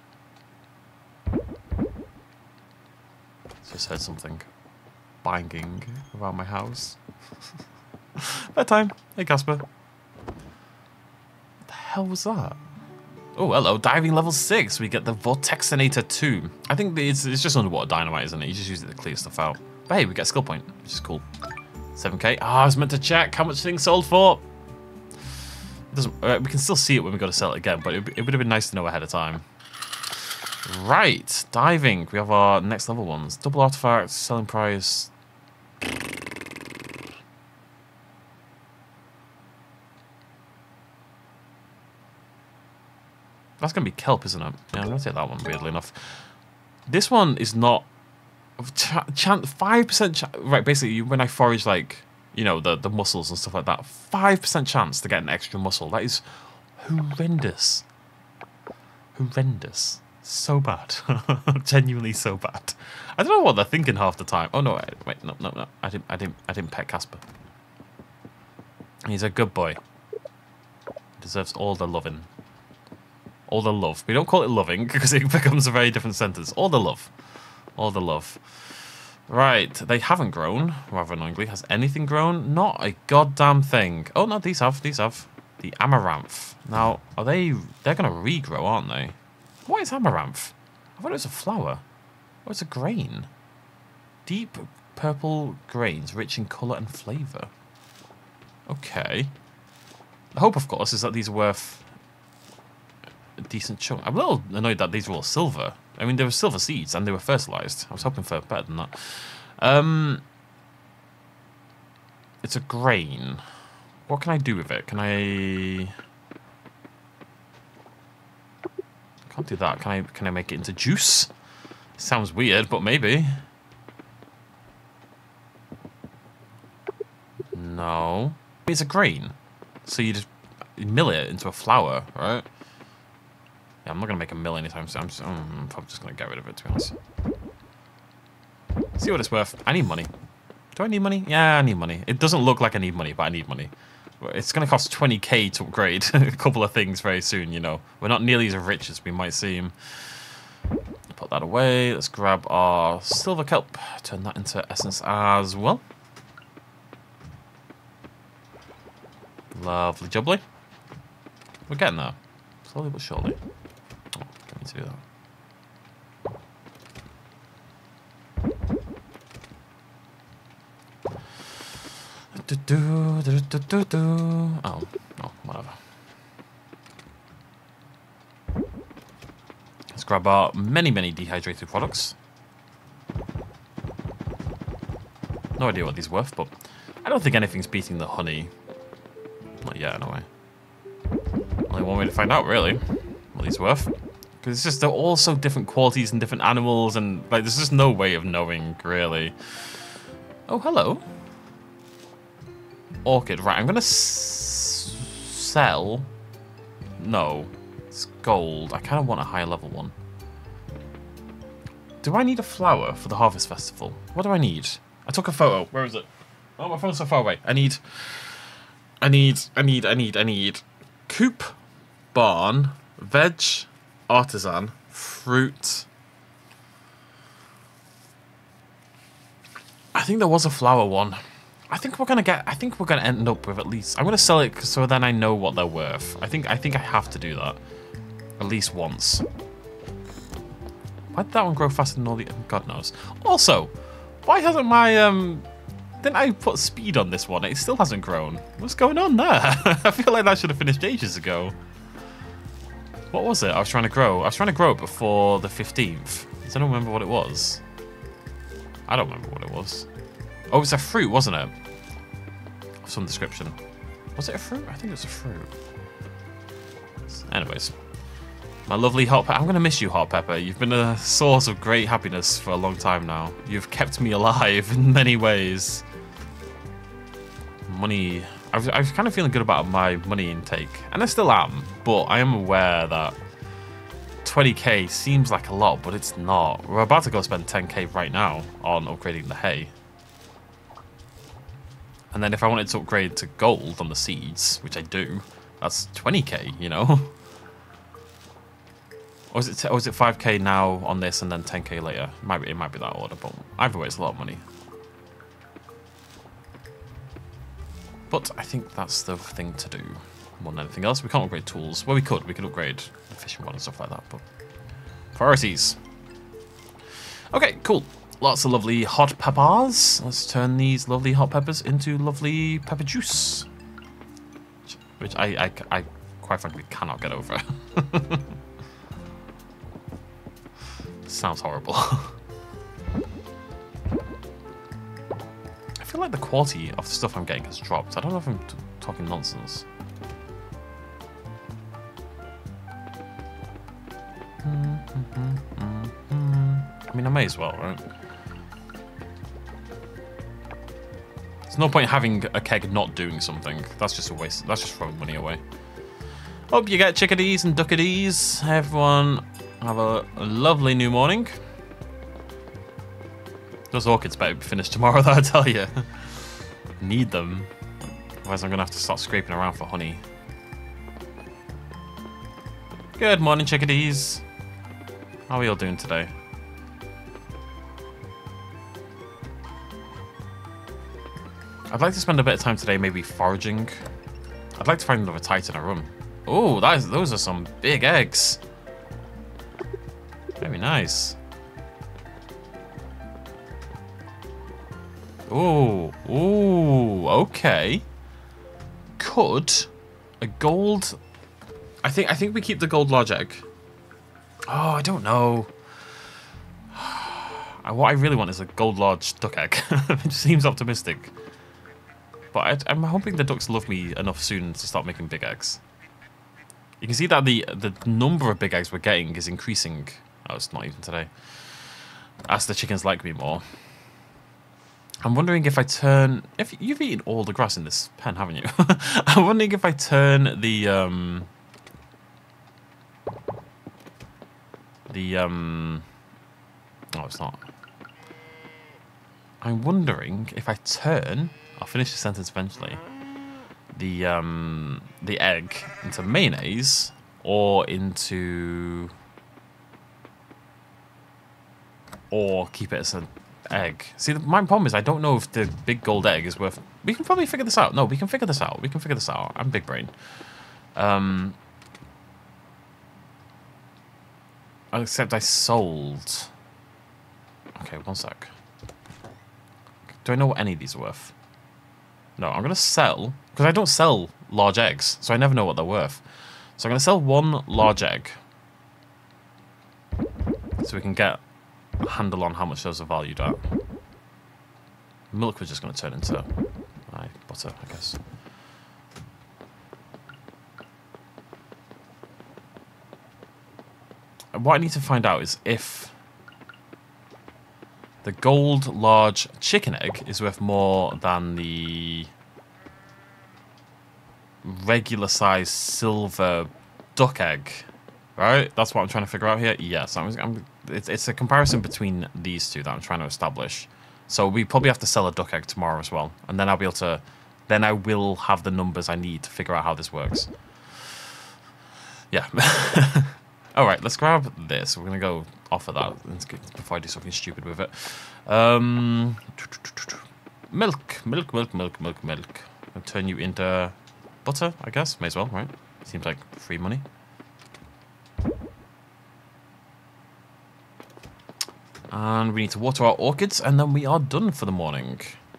Just heard something banging around my house. Bedtime. Hey, Casper. What the hell was that? Oh, hello. Diving level six. We get the Vortexinator two. I think it's, it's just underwater dynamite, isn't it? You just use it to clear stuff out. But hey, we get a skill point, which is cool. seven K. Ah, oh, I was meant to check how much things sold for. It doesn't, uh, we can still see it when we go to sell it again, but it, it would have been nice to know ahead of time. Right. Diving. We have our next level ones. Double artifacts, selling price. That's going to be kelp, isn't it? Yeah, I'm going to take that one, weirdly enough. This one is not... Chance five percent chance... Right, basically, when I forage, like, you know, the, the mussels and stuff like that, five percent chance to get an extra mussel. That is horrendous. Horrendous. So bad. Genuinely so bad. I don't know what they're thinking half the time. Oh, no, wait, no, no, no. I didn't, I didn't, I didn't pet Casper. He's a good boy. He deserves all the loving. All the love. We don't call it loving because it becomes a very different sentence. All the love. All the love. Right. They haven't grown, rather annoyingly. Has anything grown? Not a goddamn thing. Oh, no, these have. These have. The amaranth. Now, are they... They're going to regrow, aren't they? What is amaranth? I thought it was a flower. Oh, it's a grain. Deep purple grains, rich in colour and flavour. Okay. The hope, of course, is that these are worth... a decent chunk. I'm a little annoyed that these were all silver. I mean, they were silver seeds and they were fertilized. I was hoping for better than that. Um, it's a grain. What can I do with it? Can I... I can't do that. Can I, can I make it into juice? Sounds weird, but maybe. No. It's a grain. So you just mill it into a flour, right? Yeah, I'm not going to make a mill anytime soon. I'm, just, I'm probably just going to get rid of it, to be honest. See what it's worth. I need money. Do I need money? Yeah, I need money. It doesn't look like I need money, but I need money. It's going to cost twenty K to upgrade a couple of things very soon, you know. We're not nearly as rich as we might seem. Put that away. Let's grab our silver kelp. Turn that into essence as well. Lovely jubbly. We're getting there. Slowly but surely. Oh, don't need to do that. Do, do, do, do, do, do. Oh, no, whatever. Let's grab our many, many dehydrated products. No idea what these are worth, but I don't think anything's beating the honey. Not yet, anyway. Only one way to find out, really, what these are worth. Because it's just, they're all so different qualities and different animals, and like, there's just no way of knowing, really. Oh, hello. Orchid, right, I'm gonna s sell. No, it's gold. I kind of want a higher level one. Do I need a flower for the Harvest Festival? What do I need? I took a photo. Where is it? Oh, my phone's so far away. I need, I need, I need, I need, I need coop, barn, veg, artisan, fruit. I think there was a flower one. I think we're gonna get. I think we're gonna end up with at least. I'm gonna sell it so then I know what they're worth. I think. I think I have to do that, at least once. Why did that one grow faster than all the? God knows. Also, why hasn't my um? Didn't I put speed on this one? It still hasn't grown. What's going on there? I feel like that should have finished ages ago. What was it? I was trying to grow. I was trying to grow it before the fifteenth. Does anyone remember what it was? I don't remember what it was. Oh, it's a fruit, wasn't it? Of some description. Was it a fruit? I think it was a fruit. Anyways. My lovely hot pepper. I'm going to miss you, hot pepper. You've been a source of great happiness for a long time now. You've kept me alive in many ways. Money. I was, I was kind of feeling good about my money intake. And I still am. But I am aware that twenty K seems like a lot, but it's not. We're about to go spend ten K right now on upgrading the hay. And then if I wanted to upgrade to gold on the seeds, which I do, that's twenty K, you know? Or is it, or is it five K now on this and then ten K later? It might be, it might be that order, but either way, it's a lot of money. But I think that's the thing to do more than anything else. We can't upgrade tools. Well, we could. We could upgrade the fishing rod and stuff like that, but priorities. Okay, cool. Lots of lovely hot peppers. Let's turn these lovely hot peppers into lovely pepper juice. Which I, I, I quite frankly cannot get over. Sounds horrible. I feel like the quality of the stuff I'm getting has dropped. I don't know if I'm t talking nonsense. I mean, I may as well, right? There's no point having a keg not doing something. That's just a waste. That's just throwing money away. Hope you get chickadees and duckadees. Everyone have a, a lovely new morning. Those orchids better be finished tomorrow, though, I tell you. Need them. Otherwise I'm going to have to start scraping around for honey. Good morning, chickadees. How are we all doing today? I'd like to spend a bit of time today maybe foraging. I'd like to find another titan in a room. Oh, that is, those are some big eggs. Very nice. Oh, ooh, okay. Could a gold... I think I think we keep the gold large egg. Oh, I don't know. What I really want is a gold large duck egg. It seems optimistic. But I, I'm hoping the ducks love me enough soon to start making big eggs. You can see that the the number of big eggs we're getting is increasing. Oh, it's not even today. As the chickens like me more. I'm wondering if I turn... If you've eaten all the grass in this pen, haven't you? I'm wondering if I turn the... Um, the... Um, oh, it's not. I'm wondering if I turn... I'll finish the sentence eventually. The um the egg into mayonnaise or into or keep it as an egg. See, the, my problem is I don't know if the big gold egg is worth... We can probably figure this out. No, we can figure this out. We can figure this out. I'm big brain. Um, except I sold... Okay, one sec. Do I know what any of these are worth? No, I'm going to sell... Because I don't sell large eggs, so I never know what they're worth. So I'm going to sell one large egg. So we can get a handle on how much those are valued at. Milk we're just going to turn into my butter, I guess. And what I need to find out is if the gold large chicken egg is worth more than the regular size silver duck egg. Right? That's what I'm trying to figure out here. Yes, I'm, I'm, it's, it's a comparison between these two that I'm trying to establish. So we probably have to sell a duck egg tomorrow as well. And then I'll be able to... Then I will have the numbers I need to figure out how this works. Yeah. Alright, let's grab this. We're going to go off of that before I do something stupid with it. Um, milk. Milk, milk, milk, milk, milk. I'll turn you into butter, I guess. May as well, right? Seems like free money. And we need to water our orchids, and then we are done for the morning.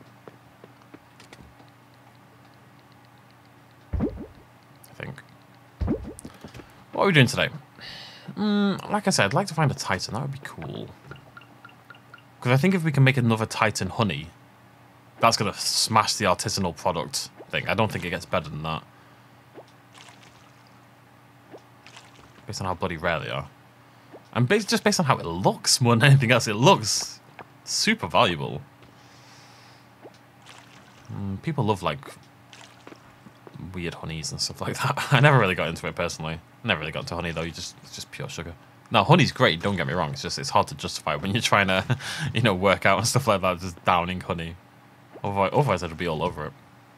I think. What are we doing today? Mm, like I said, I'd like to find a Titan. That would be cool. Because I think if we can make another Titan honey, that's going to smash the artisanal product thing. I don't think it gets better than that. Based on how bloody rare they are. And based, just based on how it looks more than anything else, it looks super valuable. Mm, people love, like, weird honeys and stuff like that. I never really got into it personally. Never really got into honey, though. You just, it's just pure sugar. Now, honey's great, don't get me wrong. It's just, it's hard to justify when you're trying to, you know, work out and stuff like that, just downing honey. Otherwise, otherwise it'll be all over it.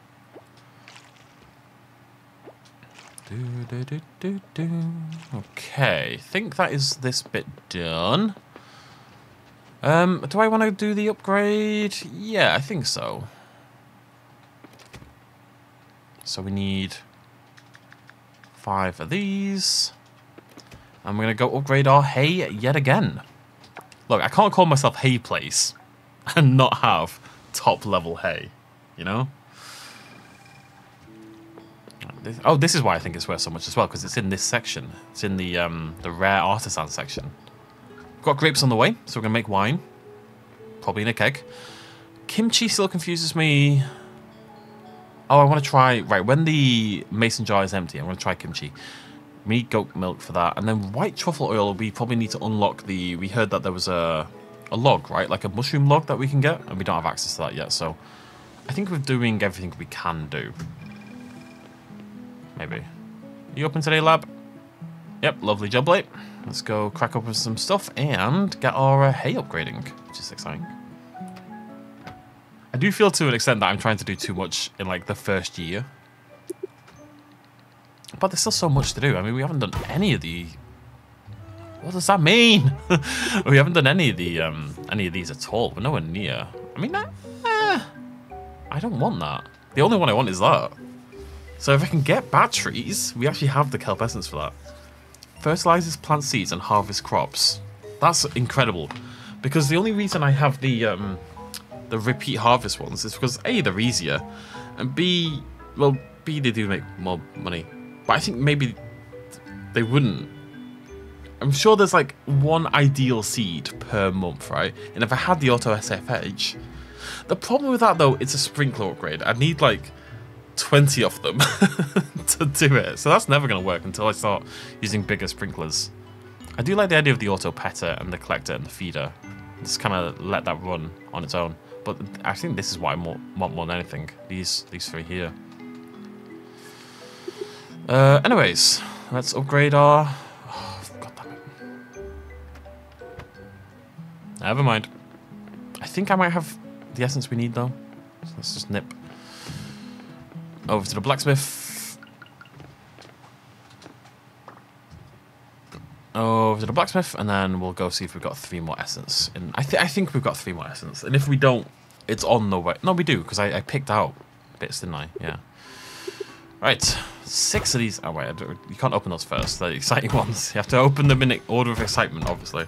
Do, do, do, do, do. Okay, I think that is this bit done. Um, do I want to do the upgrade? Yeah, I think so. So we need five of these. And we're going to go upgrade our hay yet again. Look, I can't call myself Hay Place and not have top level hay, you know? This, oh, this is why I think it's worth so much as well, because it's in this section. It's in the um, the rare artisan section. Got grapes on the way, so we're going to make wine. Probably in a keg. Kimchi still confuses me. Oh, I want to try... Right, when the mason jar is empty, I want to try kimchi. We need goat milk for that. And then white truffle oil, we probably need to unlock the... We heard that there was a, a log, right? Like a mushroom log that we can get, and we don't have access to that yet, so... I think we're doing everything we can do. Maybe. You open today, lab? Yep, lovely jubbly. Let's go crack open some stuff and get our uh, hay upgrading, which is exciting. I do feel to an extent that I'm trying to do too much in like the first year. But there's still so much to do. I mean, we haven't done any of the... What does that mean? We haven't done any of the um, any of these at all. We're nowhere near. I mean, that, eh, I don't want that. The only one I want is that. So if I can get batteries, we actually have the kelp essence for that. Fertilizes plant seeds and harvest crops. That's incredible. Because the only reason I have the um, the repeat harvest ones is because A, they're easier, and B, well, B, they do make more money. But I think maybe they wouldn't. I'm sure there's like one ideal seed per month, right? And if I had the auto S F H, the problem with that though, it's a sprinkler upgrade. I need like twenty of them to do it. So that's never going to work until I start using bigger sprinklers. I do like the idea of the auto petter and the collector and the feeder. Just kind of let that run on its own. But I think this is what I want more than anything. These, these three here. Uh, anyways, let's upgrade our... Oh, God damn it. Never mind. I think I might have the essence we need though. So let's just nip over to the blacksmith. over to the blacksmith, and then we'll go see if we've got three more essence. And I, th I think we've got three more essence. And if we don't, it's on the way. No, we do, because I, I picked out bits, didn't I? Yeah. Right, six of these. Oh, wait, I don't, you can't open those first. They're the exciting ones. You have to open them in order of excitement, obviously.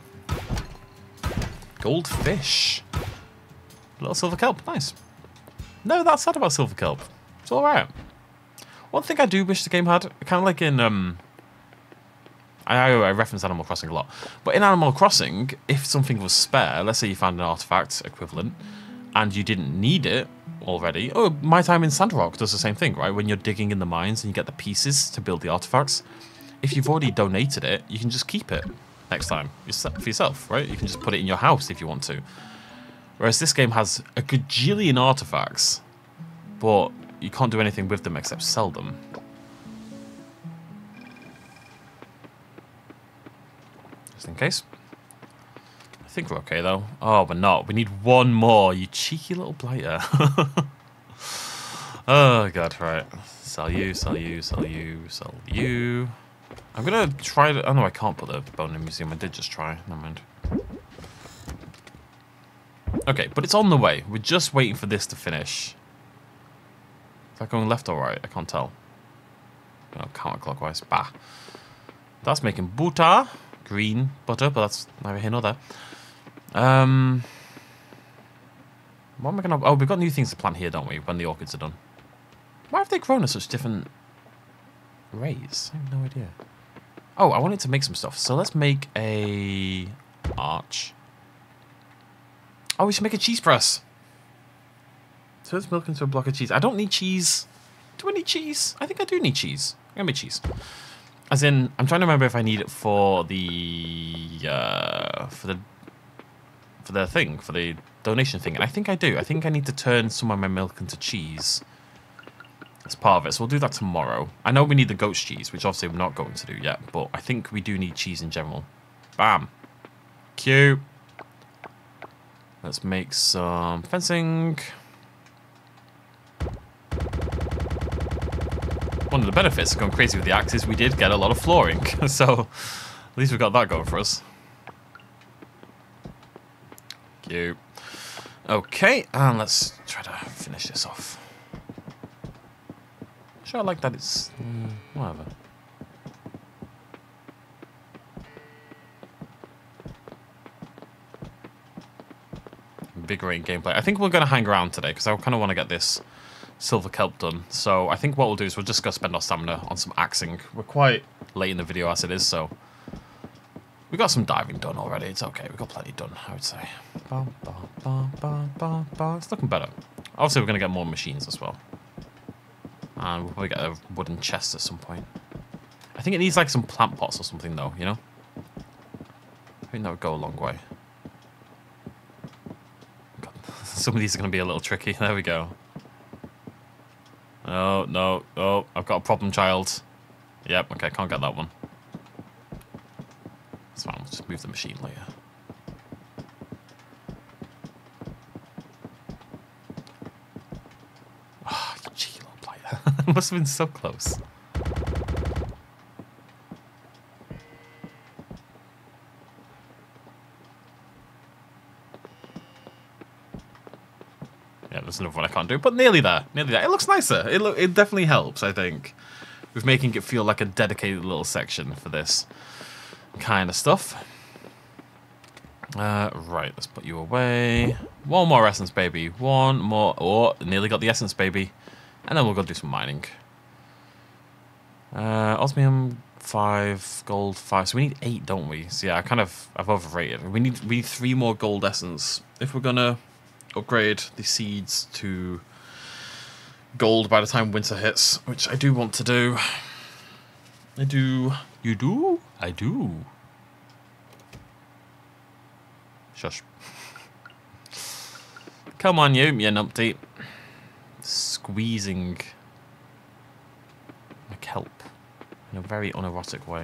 Goldfish. Little silver kelp, nice. No, that's sad about silver kelp. It's alright. One thing I do wish the game had, kind of like in, um... I, I reference Animal Crossing a lot. But in Animal Crossing, if something was spare, let's say you found an artifact equivalent, and you didn't need it already. Oh, My Time in Sandrock does the same thing, right? When you're digging in the mines and you get the pieces to build the artifacts, if you've already donated it, you can just keep it next time for yourself, right? You can just put it in your house if you want to. Whereas this game has a gajillion artifacts, but you can't do anything with them except sell them. Just in case. I think we're okay, though. Oh, we're not. We need one more, you cheeky little blighter. Oh, God, right. Sell you, sell you, sell you, sell you. I'm going to try to... Oh, no, I can't put the bone in the museum. I did just try. Never mind. Okay, but it's on the way. We're just waiting for this to finish. Is that going left or right? I can't tell. Oh, counterclockwise. Bah. That's making butter. Green butter, but that's neither here nor there. Um, what am I going to... Oh, we've got new things to plant here, don't we, when the orchids are done. Why have they grown at such different rates? I have no idea. Oh, I wanted to make some stuff. So let's make a arch. Oh, we should make a cheese press. So let's milk into a block of cheese. I don't need cheese. Do I need cheese? I think I do need cheese. I'm going to make cheese. As in, I'm trying to remember if I need it for the... Uh, for the... For the thing. For the donation thing. And I think I do. I think I need to turn some of my milk into cheese. As part of it. So we'll do that tomorrow. I know we need the goat's cheese, which obviously we're not going to do yet. But I think we do need cheese in general. Bam. Cute. Let's make some fencing. One of the benefits of going crazy with the axe is we did get a lot of flooring. So at least we got that going for us. Cute. Okay, and let's try to finish this off. Sure, I like that it's... Mm, whatever. Invigorating gameplay. I think we're going to hang around today because I kind of want to get this silver kelp done. So I think what we'll do is we'll just go spend our stamina on some axing. We're quite late in the video as it is, so we got some diving done already. It's okay. We've got plenty done, I would say. Ba, ba, ba, ba, ba, ba. It's looking better. Obviously, we're going to get more machines as well. And we'll probably get a wooden chest at some point. I think it needs like some plant pots or something though, you know? I think that would go a long way. God, some of these are going to be a little tricky. There we go. Oh, no. Oh, I've got a problem child. Yep, okay, can't get that one. That's fine, we'll just move the machine later. Oh, you cheeky little blighter. It must have been so close. Yeah, there's another one I can't do, but nearly there. Nearly there. It looks nicer. It, lo it definitely helps, I think, with making it feel like a dedicated little section for this kind of stuff. Uh, right, let's put you away. One more essence, baby. One more. Oh, nearly got the essence, baby. And then we'll go do some mining. Uh, osmium, five. Gold, five. So we need eight, don't we? So yeah, I kind of, I've overrated. We need, we need three more gold essence if we're going to upgrade the seeds to gold by the time winter hits, which I do want to do. I do. You do? I do. Shush. Come on, you, you numpty. Squeezing a kelp in a very unerotic way.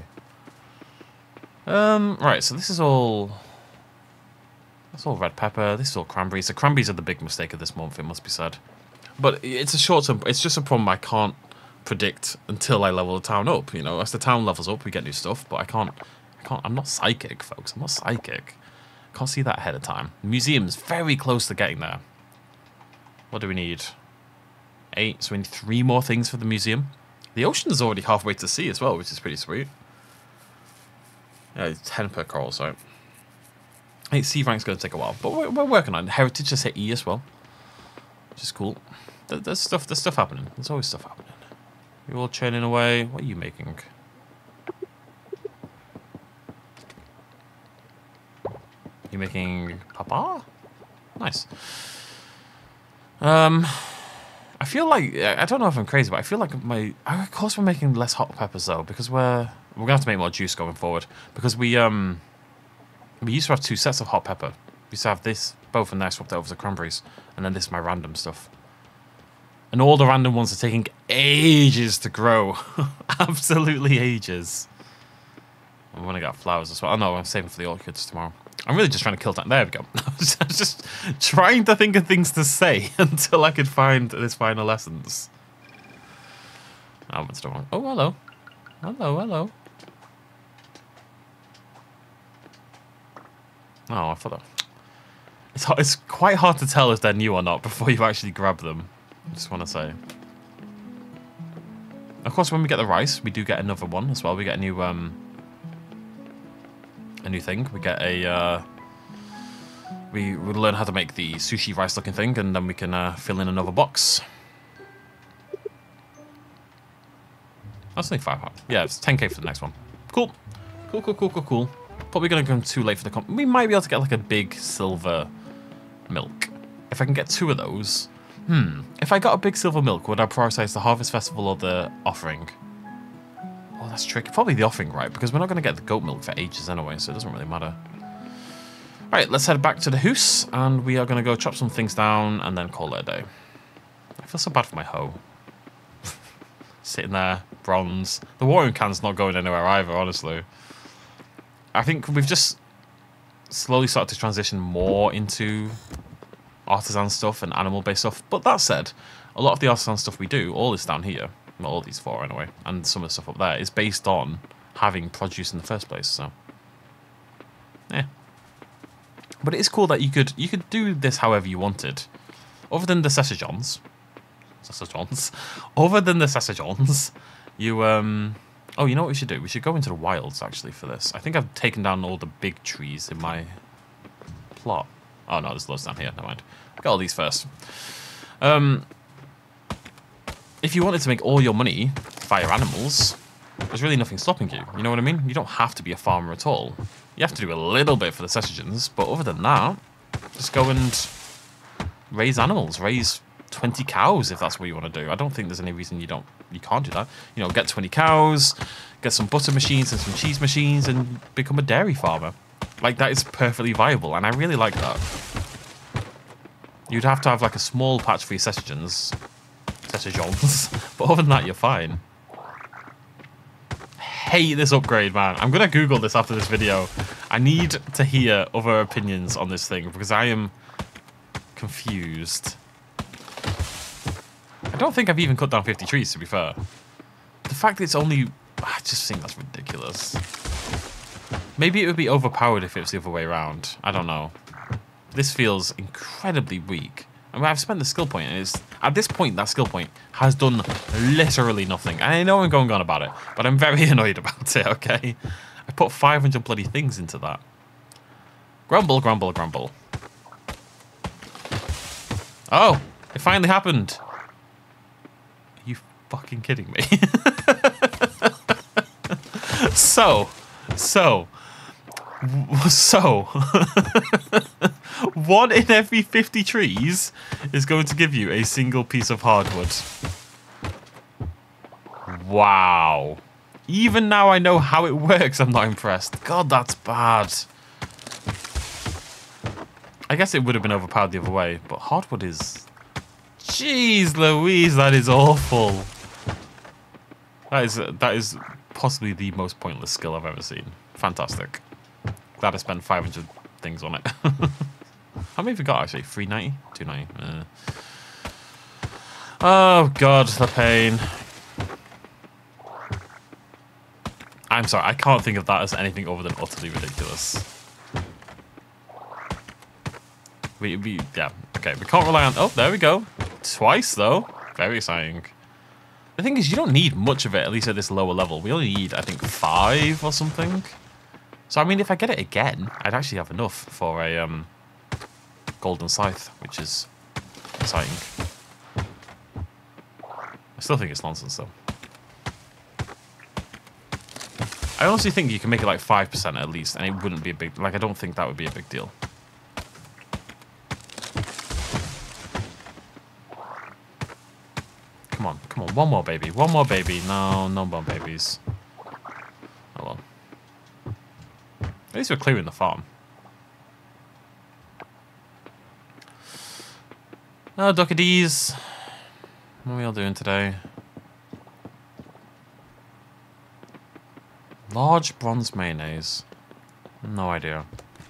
Um, right, so this is all... That's all red pepper. This is all cranberries. The cranberries are the big mistake of this month, it must be said. But it's a short term... It's just a problem I can't predict until I level the town up, you know. As the town levels up, we get new stuff, but I can't... I can't, I'm not psychic, folks. I'm not psychic. Can't see that ahead of time. The museum's very close to getting there. What do we need? Eight. So we need three more things for the museum. The ocean's already halfway to sea as well, which is pretty sweet. Yeah, it's ten per coral, so... Hey, sea rank's going to take a while, but we're, we're working on it. Heritage has hit E as well, which is cool. There, there's stuff. There's stuff happening. There's always stuff happening. You're all churning away. What are you making? You making papa? Nice. Um, I feel like I don't know if I'm crazy, but I feel like my. Of course, we're making less hot peppers though, because we're we're gonna have to make more juice going forward. Because we um. We used to have two sets of hot pepper. We used to have this, both, and then I swapped it over to cranberries. And then this is my random stuff. And all the random ones are taking ages to grow. Absolutely ages. I'm gonna get flowers as well. Oh no, I'm saving for the orchids tomorrow. I'm really just trying to kill time. There we go. I was just trying to think of things to say until I could find this final essence. Oh, what's the wrong? Oh, hello. Hello, hello. Oh, I thought that... It's, hard, it's quite hard to tell if they're new or not before you actually grab them. I just want to say. Of course, when we get the rice, we do get another one as well. We get a new, um... a new thing. We get a, uh... We, we learn how to make the sushi rice-looking thing, and then we can uh, fill in another box. That's only five. Yeah, it's ten K for the next one. Cool. Cool, cool, cool, cool, cool. Probably going to go too late for the comp. We might be able to get like a big silver milk. If I can get two of those. Hmm. If I got a big silver milk, would I prioritize the Harvest Festival or the offering? Oh, that's tricky. Probably the offering, right? Because we're not going to get the goat milk for ages anyway, so it doesn't really matter. Alright, let's head back to the house, and we are going to go chop some things down and then call it a day. I feel so bad for my hoe. Sitting there, bronze. The watering can's not going anywhere either, honestly. I think we've just slowly started to transition more into artisan stuff and animal-based stuff. But that said, a lot of the artisan stuff we do, all this down here, well, all these four anyway, and some of the stuff up there, is based on having produce in the first place. So, yeah. But it is cool that you could you could do this however you wanted. Other than the Sessageons, Sessageons, other than the Sessageons, you um. Oh, you know what we should do? We should go into the wilds, actually, for this. I think I've taken down all the big trees in my plot. Oh, no, there's loads down here. Never mind. Got all these first. Um, if you wanted to make all your money via animals, there's really nothing stopping you. You know what I mean? You don't have to be a farmer at all. You have to do a little bit for the Sessageons, but other than that, just go and raise animals. Raise twenty cows if that's what you want to do. I don't think there's any reason you don't you can't do that. You know, get twenty cows, get some butter machines and some cheese machines, and become a dairy farmer. Like, that is perfectly viable, and I really like that. You'd have to have like a small patch for your Sessageons, Sessageons, but other than that, you're fine. Hate this upgrade, man. I'm gonna Google this after this video. I need to hear other opinions on this thing because I am confused. I don't think I've even cut down fifty trees, to be fair. The fact that it's only... I just think that's ridiculous. Maybe it would be overpowered if it was the other way around. I don't know. This feels incredibly weak. I mean, I've spent the skill point, and it's... At this point, that skill point has done literally nothing. I know I'm going on about it, but I'm very annoyed about it, okay? I put five hundred bloody things into that. Grumble, grumble, grumble. Oh! It finally happened! Are you fucking kidding me? so, so, so, one in every fifty trees is going to give you a single piece of hardwood. Wow. Even now I know how it works, I'm not impressed. God, that's bad. I guess it would have been overpowered the other way, but hardwood is... Jeez Louise, that is awful. That is, that is possibly the most pointless skill I've ever seen. Fantastic. Glad I spent five hundred things on it. How many have we got, actually? three ninety? two ninety? Uh. Oh, God, the pain. I'm sorry, I can't think of that as anything other than utterly ridiculous. We, we, yeah, okay, we can't rely on, oh, there we go. Twice, though. Very exciting. The thing is, you don't need much of it, at least at this lower level. We only need, I think, five or something. So, I mean, if I get it again, I'd actually have enough for a um, golden scythe, which is exciting. I still think it's nonsense, though. I honestly think you can make it like five percent at least, and it wouldn't be a big... Like, I don't think that would be a big deal. Come on, come on, one more baby, one more baby. No, no more babies. Oh well. At least we're clearing the farm. Oh, duckies. What are we all doing today? Large bronze mayonnaise. No idea.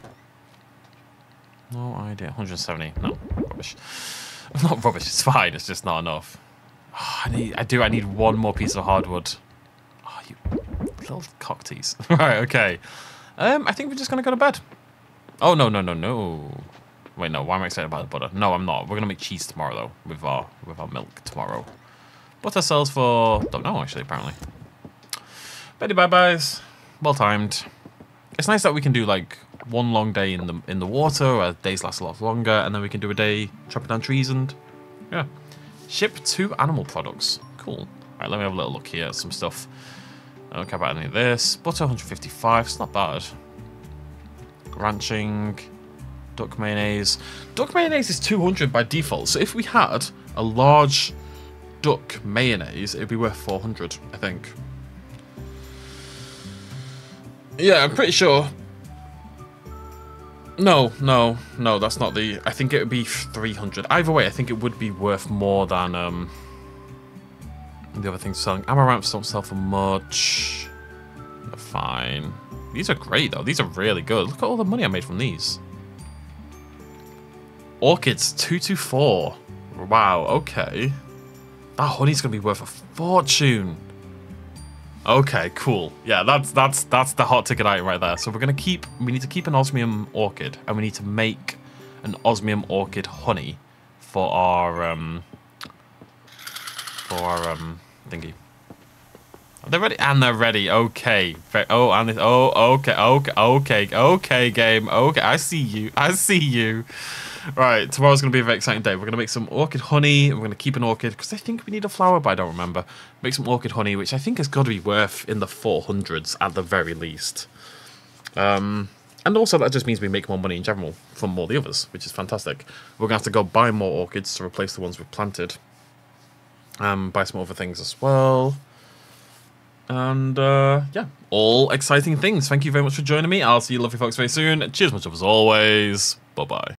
No idea. one hundred seventy. No, rubbish. Not rubbish, it's fine, it's just not enough. Oh, I need, I do, I need one more piece of hardwood. Oh, you little cocktease. Right, okay. Um, I think we're just going to go to bed. Oh, no, no, no, no. Wait, no, why am I excited about the butter? No, I'm not. We're going to make cheese tomorrow, though, with our, with our milk tomorrow. Butter sells for, don't know, actually, apparently. Betty bye-byes. Well timed. It's nice that we can do, like, one long day in the in the water, where days last a lot longer, and then we can do a day chopping down trees and, yeah. Ship two animal products. Cool. All right, let me have a little look here at some stuff. I don't care about any of this. Butter one hundred fifty-five. It's not bad. Ranching. Duck mayonnaise. Duck mayonnaise is two hundred by default. So if we had a large duck mayonnaise, it'd be worth four hundred, I think. Yeah, I'm pretty sure. No, no, no, that's not the... I think it would be three hundred. Either way, I think it would be worth more than um, the other things selling. Amaranths don't sell for much. They're fine. These are great, though. These are really good. Look at all the money I made from these. Orchids, two two four. Wow, okay. That honey's going to be worth a fortune. Okay, cool. Yeah, that's that's that's the hot ticket item right there. So we're gonna keep. We need to keep an osmium orchid, and we need to make an osmium orchid honey for our um for our um thingy. Are they ready? And they're ready. Okay. Oh, and this, oh, okay, okay, okay, okay, game. Okay, I see you. I see you. Right, tomorrow's going to be a very exciting day. We're going to make some orchid honey. We're going to keep an orchid, because I think we need a flower, but I don't remember. Make some orchid honey, which I think has got to be worth in the four hundreds at the very least. Um, and also that just means we make more money in general from all the others, which is fantastic. We're going to have to go buy more orchids to replace the ones we've planted. Um, buy some other things as well. And, uh, yeah, all exciting things. Thank you very much for joining me. I'll see you lovely folks very soon. Cheers much as always. Bye-bye.